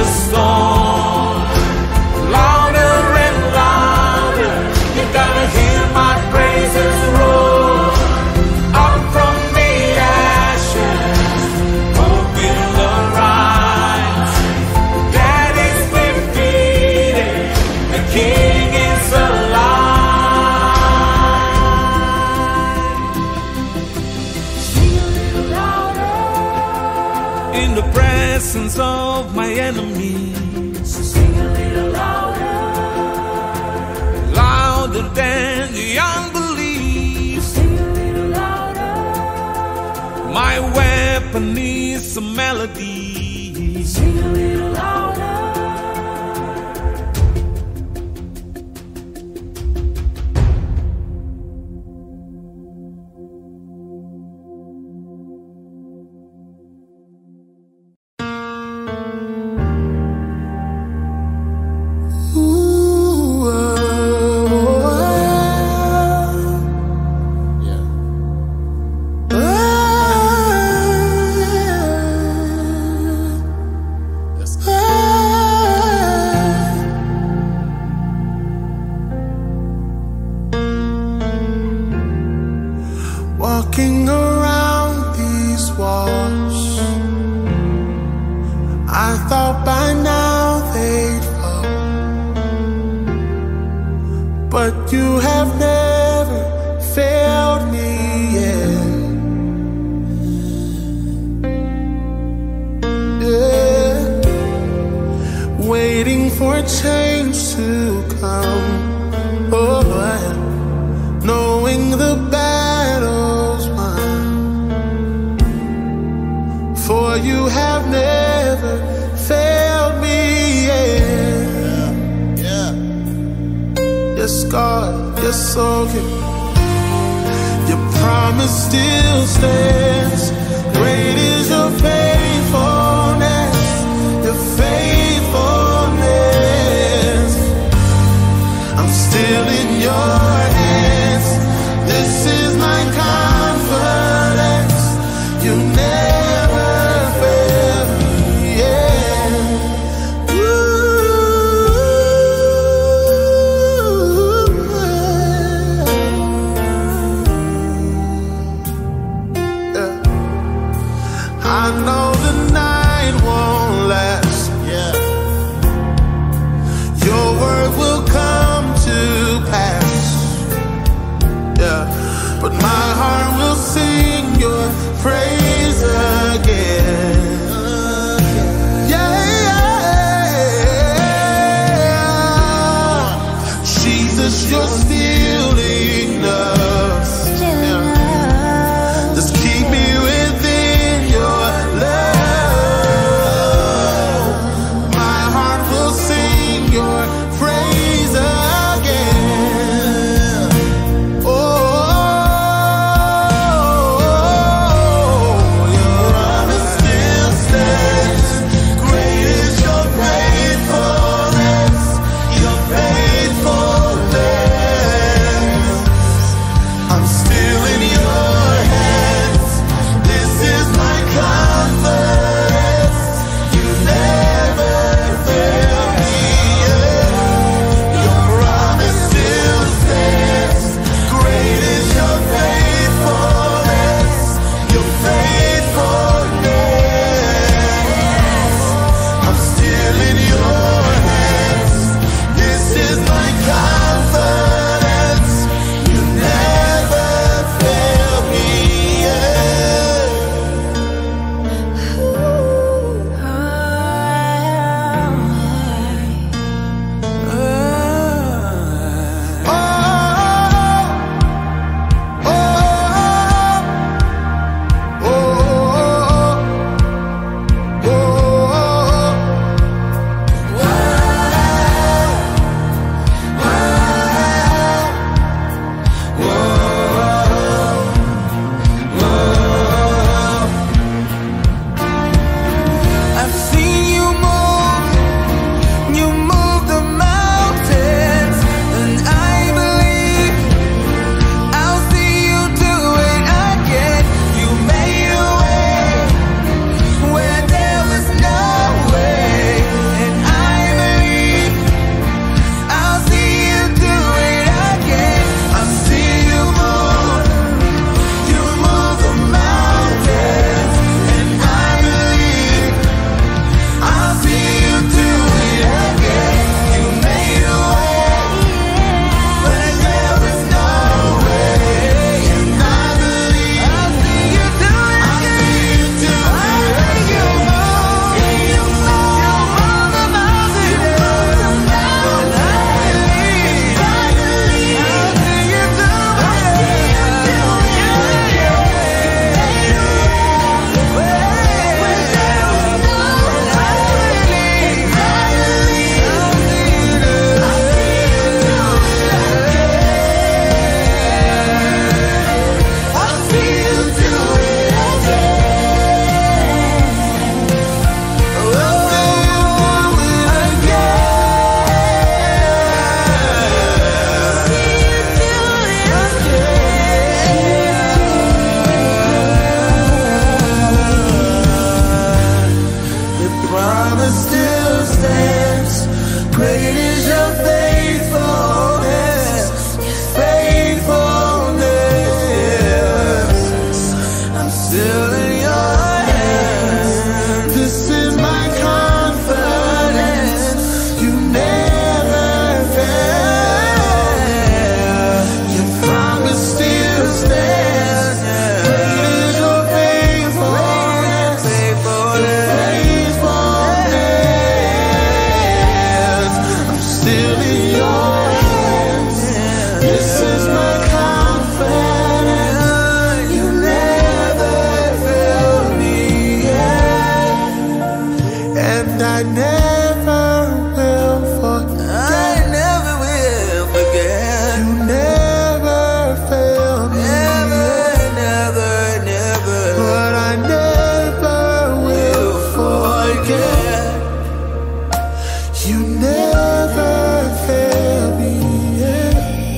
the storm. Louder and louder, you gotta hear my praises roar. Up from the ashes, hope will arise. That is defeated, the King is alive. Sing a little louder. In the presence of my enemies, sing a little louder. Louder than the unbelief, sing a little louder. My weapon is a melody, sing a little louder. Walking around these walls, I thought by now they'd fall, but you have never failed me yet. Yeah. Waiting for change to come, oh, yeah. Knowing the battle's won, for you have never failed me yet. Yeah. Yes, God, yes, so good. Your promise still stands. Great is your faithfulness, your faithfulness. I'm still in your hands. This is my confidence. You never fail me, yeah. Ooh, yeah. promise still stands. Great is your faithfulness, faithfulness. I'm still in your hands. This is my confidence. You never fail. Your promise still stands. Great is your faithfulness, faithfulness. I'm still in your hands. This is my confidence. You never fail me yet, and I never will forget. I never will forget. You never fail me, never, never. But I never will forget. You never fail me yet.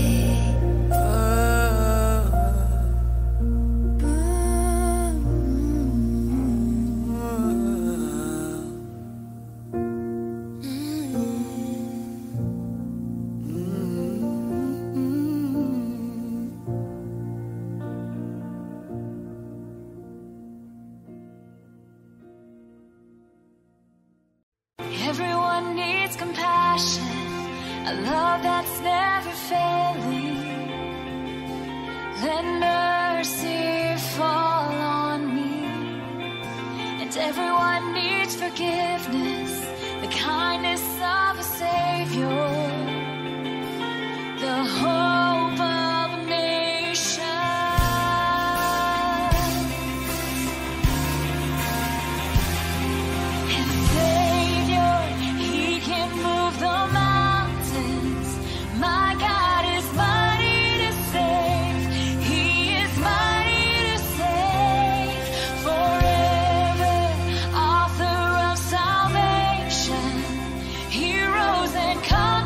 Everyone needs compassion, a love that's never failing. Let mercy fall on me. And everyone needs forgiveness, the kindness of a Savior, the hope of a nation. And Savior, He can move the mountains. My God is mighty to save. He is mighty to save. Forever, author of salvation. He rose and conquered.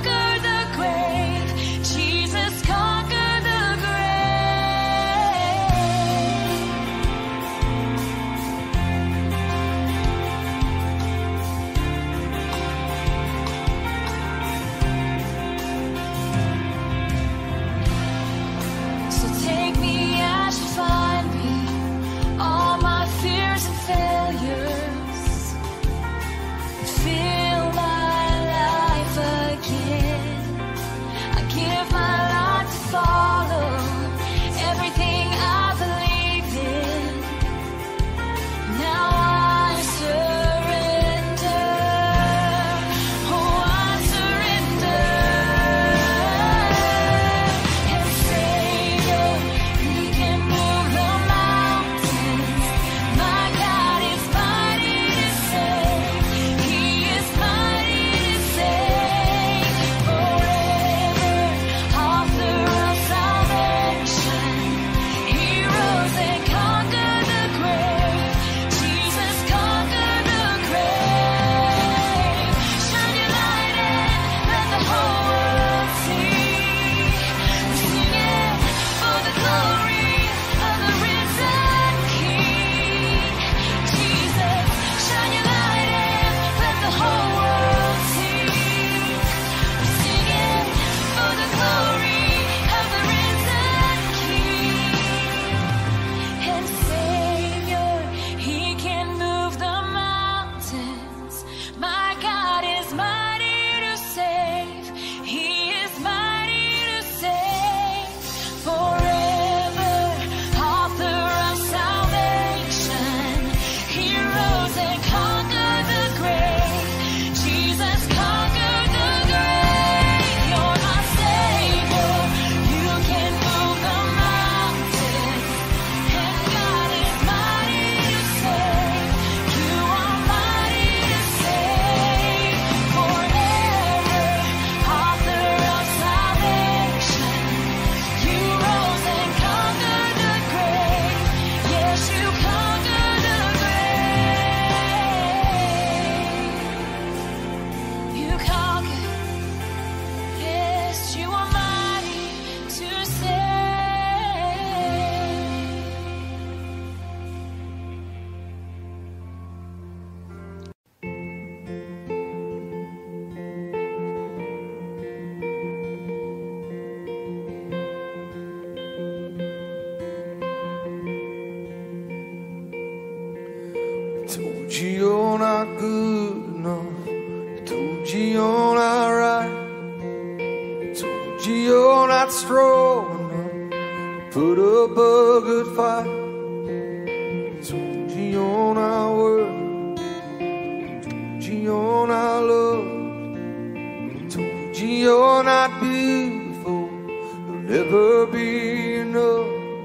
you you're not right. Told you you're not strong enough to put up a good fight. Told you you're not worthy. Told you you're not loved. Told you you're not beautiful. You'll never be enough.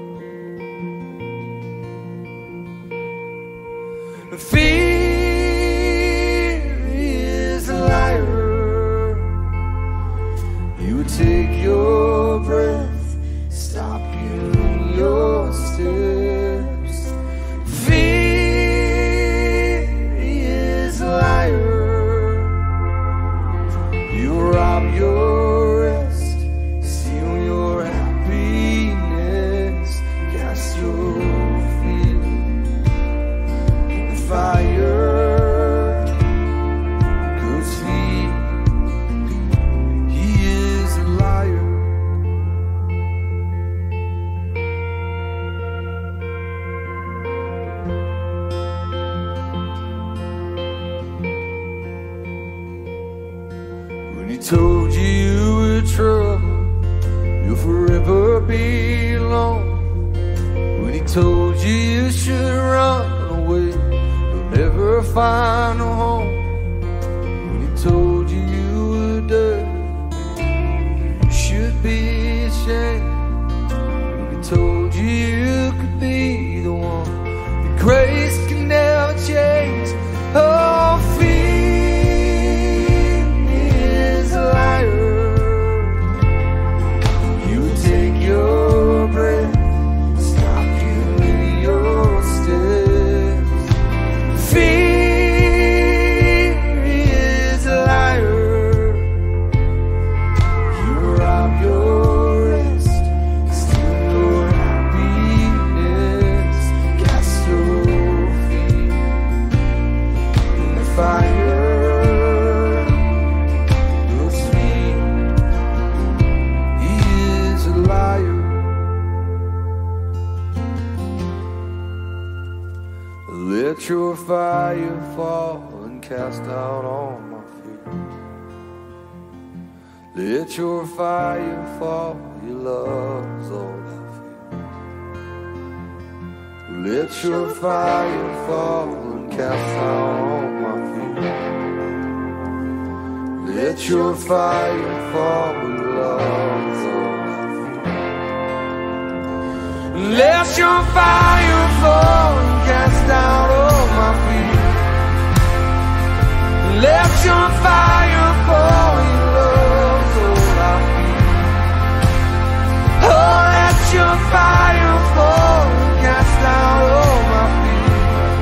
Fear is a liar. You would take your breath, stop you in your steps. Fear is a liar. You rob your rest, steal your happiness, cast your fear in the fire. God's feet, He is a liar. When He told you you were trouble, you'll forever be alone. When He told you you should run away, you'll never find a home. When He told you you were dead, you should be ashamed. When He told you you could be the one that grace can never change. Oh, fear is a liar. You would take your breath, stop you in your steps. Fear is a liar. You rob your rest, steal your happiness, cast your feet in the fire. Your sweet, He is a liar. Let your fire fall and cast out all my fear. Let your fire fall, your love's all I feel. Let your fire fall and cast out all my fear. Let your fire fall, your love's all I feel. Let your fire fall and cast out all my fear. Let your fire fall, your love's all I feel. Oh, let your fire fall and cast out all my fear.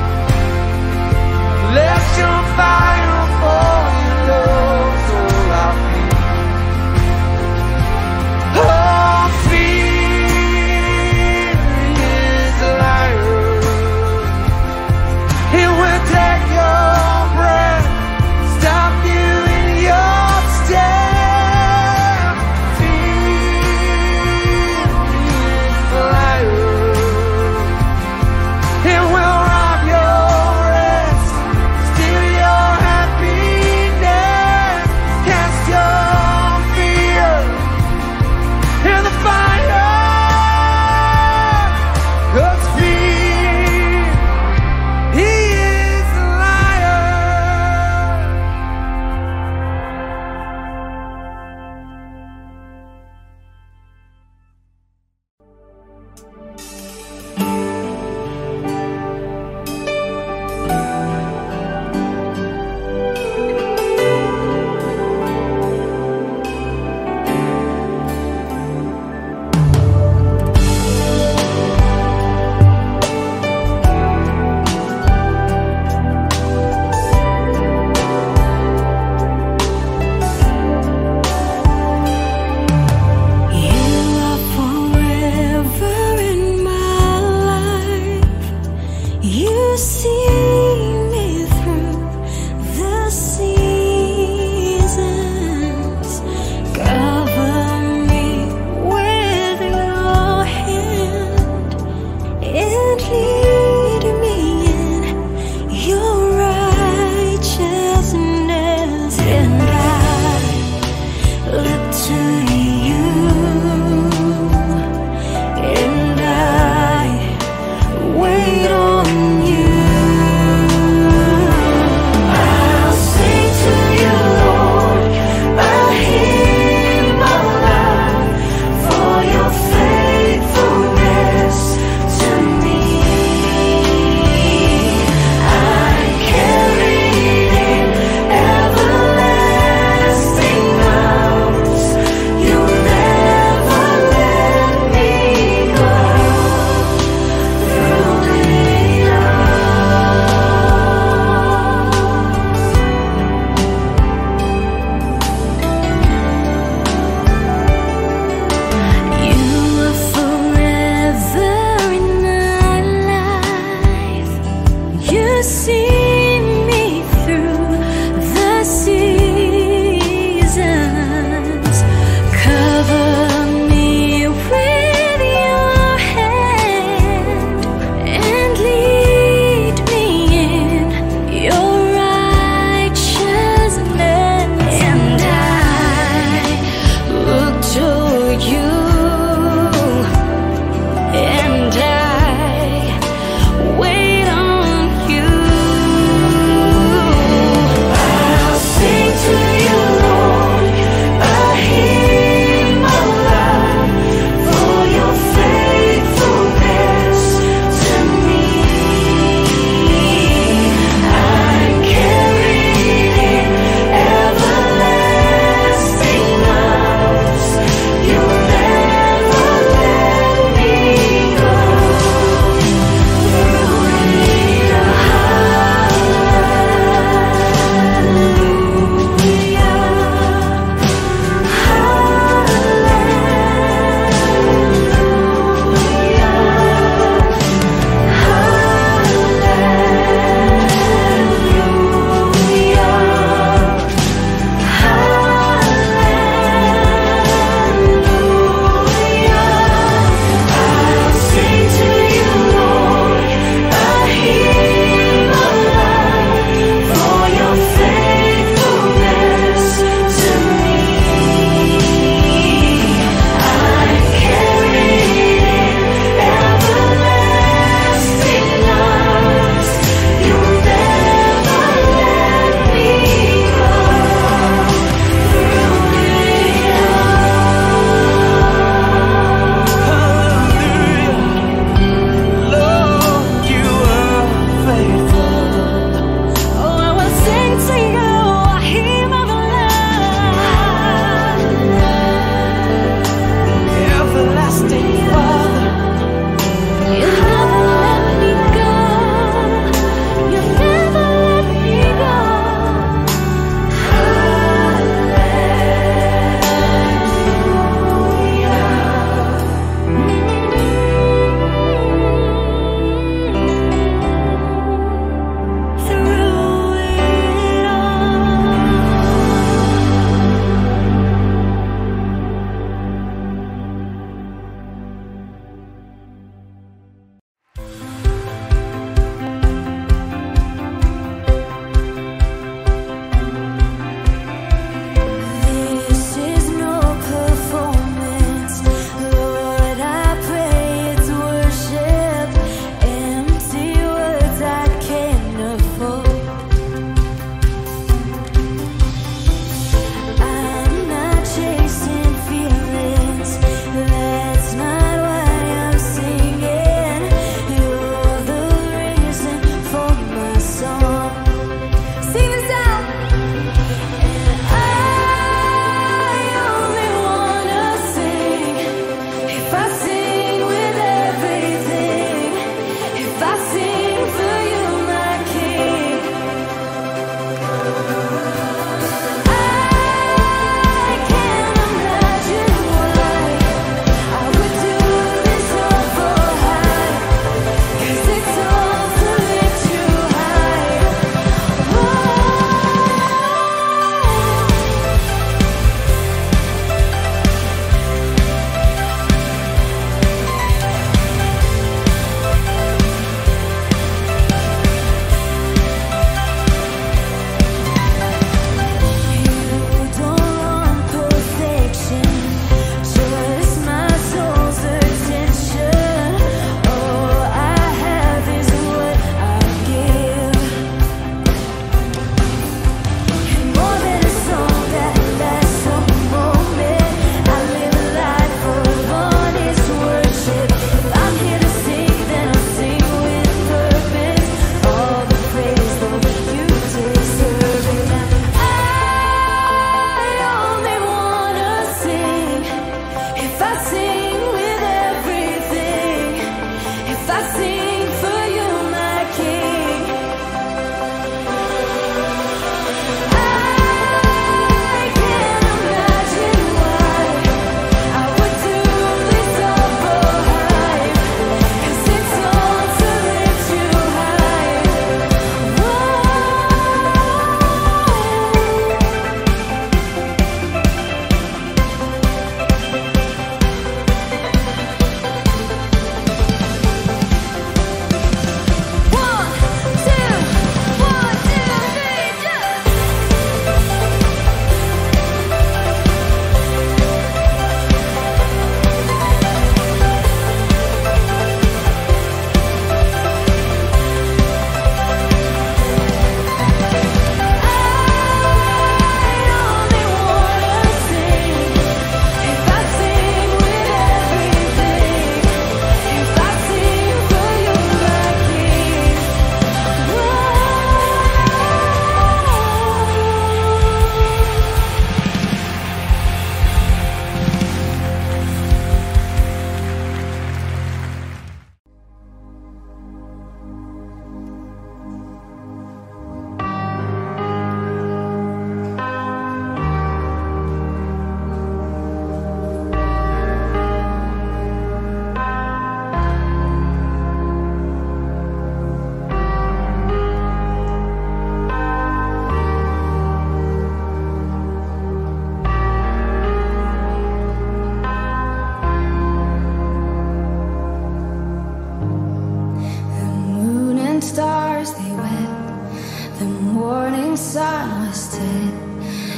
Let your fire fall, your love's all I feel. Oh, fear is a liar. It will take your breath, stop you in your step. Fear is a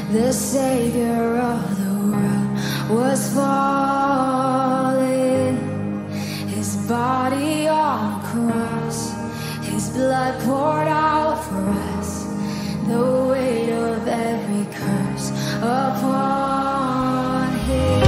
the Savior of the world, was falling. His body on a cross, His blood poured out for us, the weight of every curse upon Him.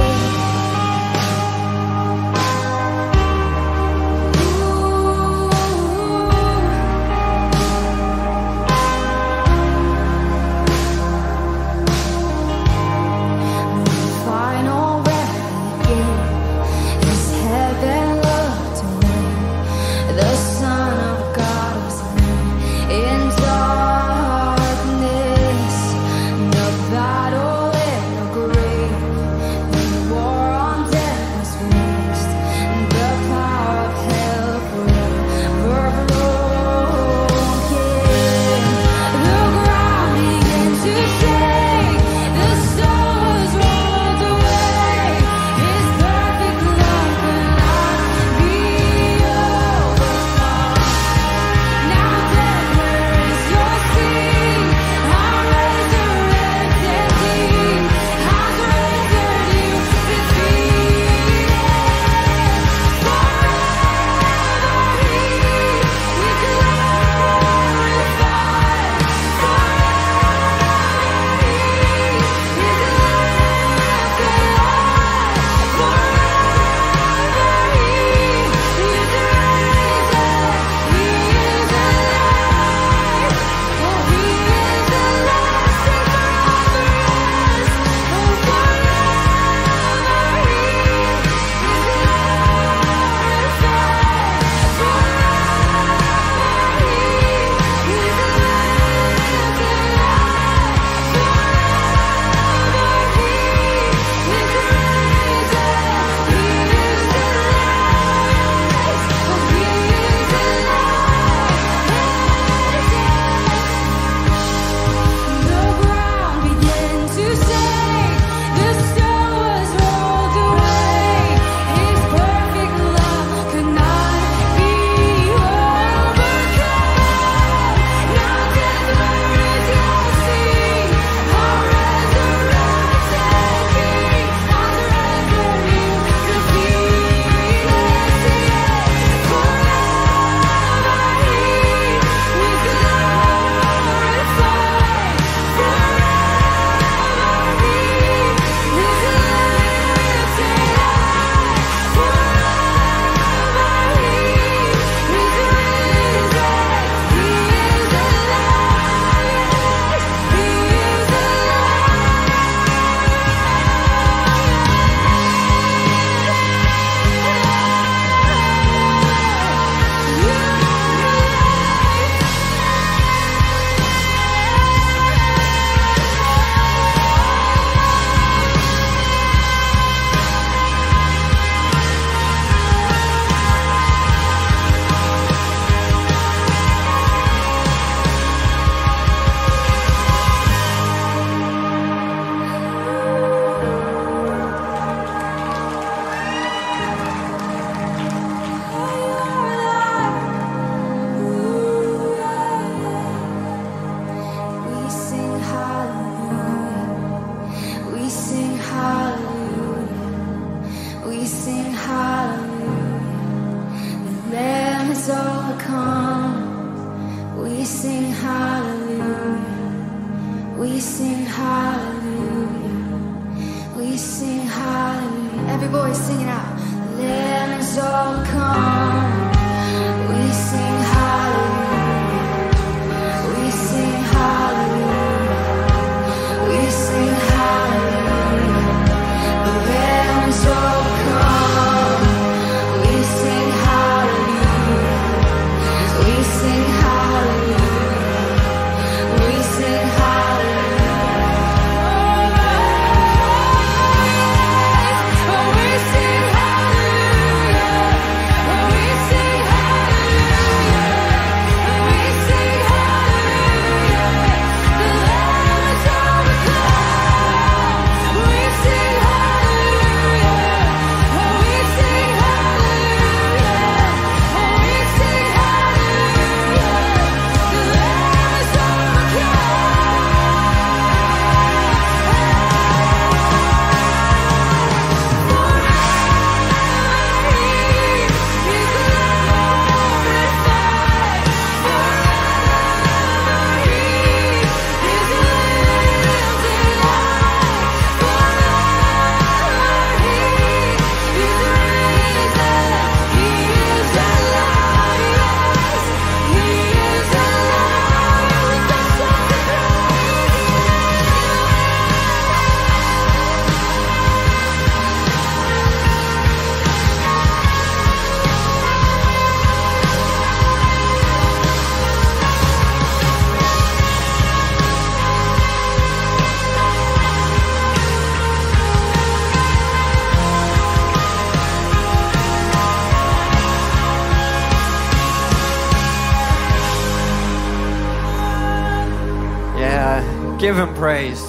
Give him praise.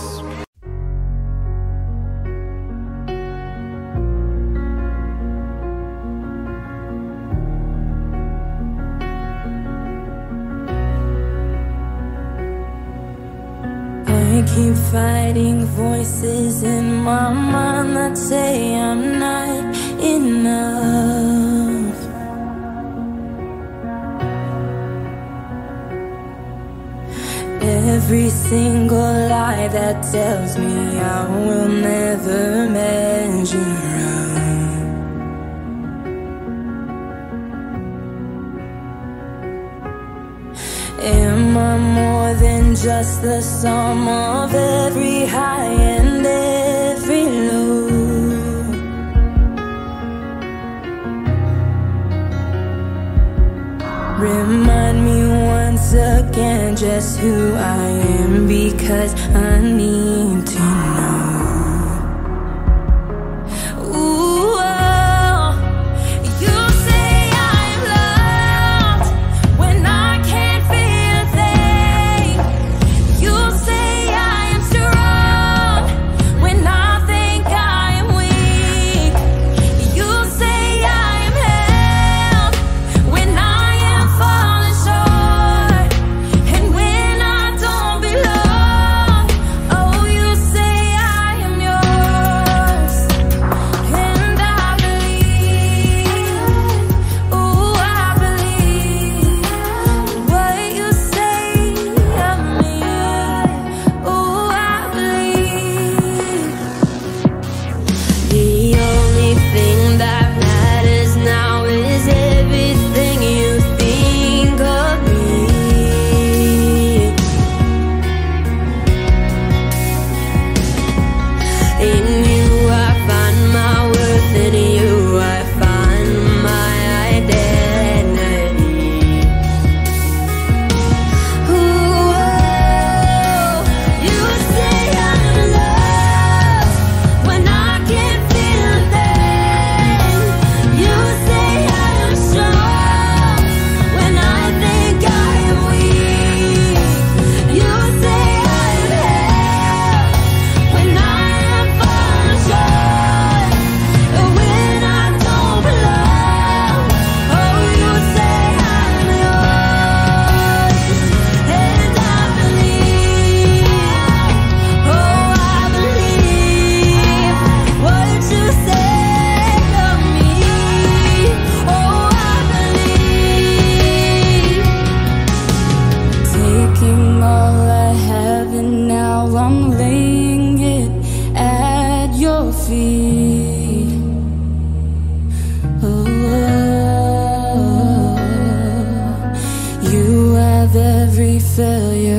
I keep fighting voices in my mind that say I'm not enough. Every single lie that tells me I will never measure up. Am I more than just the sum of every high and every low? Remind me once again just who I am, because I need to know. Ooh, oh, you say I'm loved when I can't feel a thing. You say I am strong when I think I am weak. You say I am held when I am falling short, and when I don't belong. Oh, you say I am yours, and I believe. Oh, I believe what you say of me. Oh, I believe. The only thing that matters now is everything you think of me. In you I find my worth, in you I find my identity. Ooh, oh, you say I'm loved when I can't feel a thing. You say I am strong when I think I am weak. You say I am held when I am falling short, and when I don't belong. Oh, you say I'm yours, and I believe. Oh, I believe what you say of me. Oh, I believe. Taking all I have and now I'm laying it at your feet. Oh, you have every failure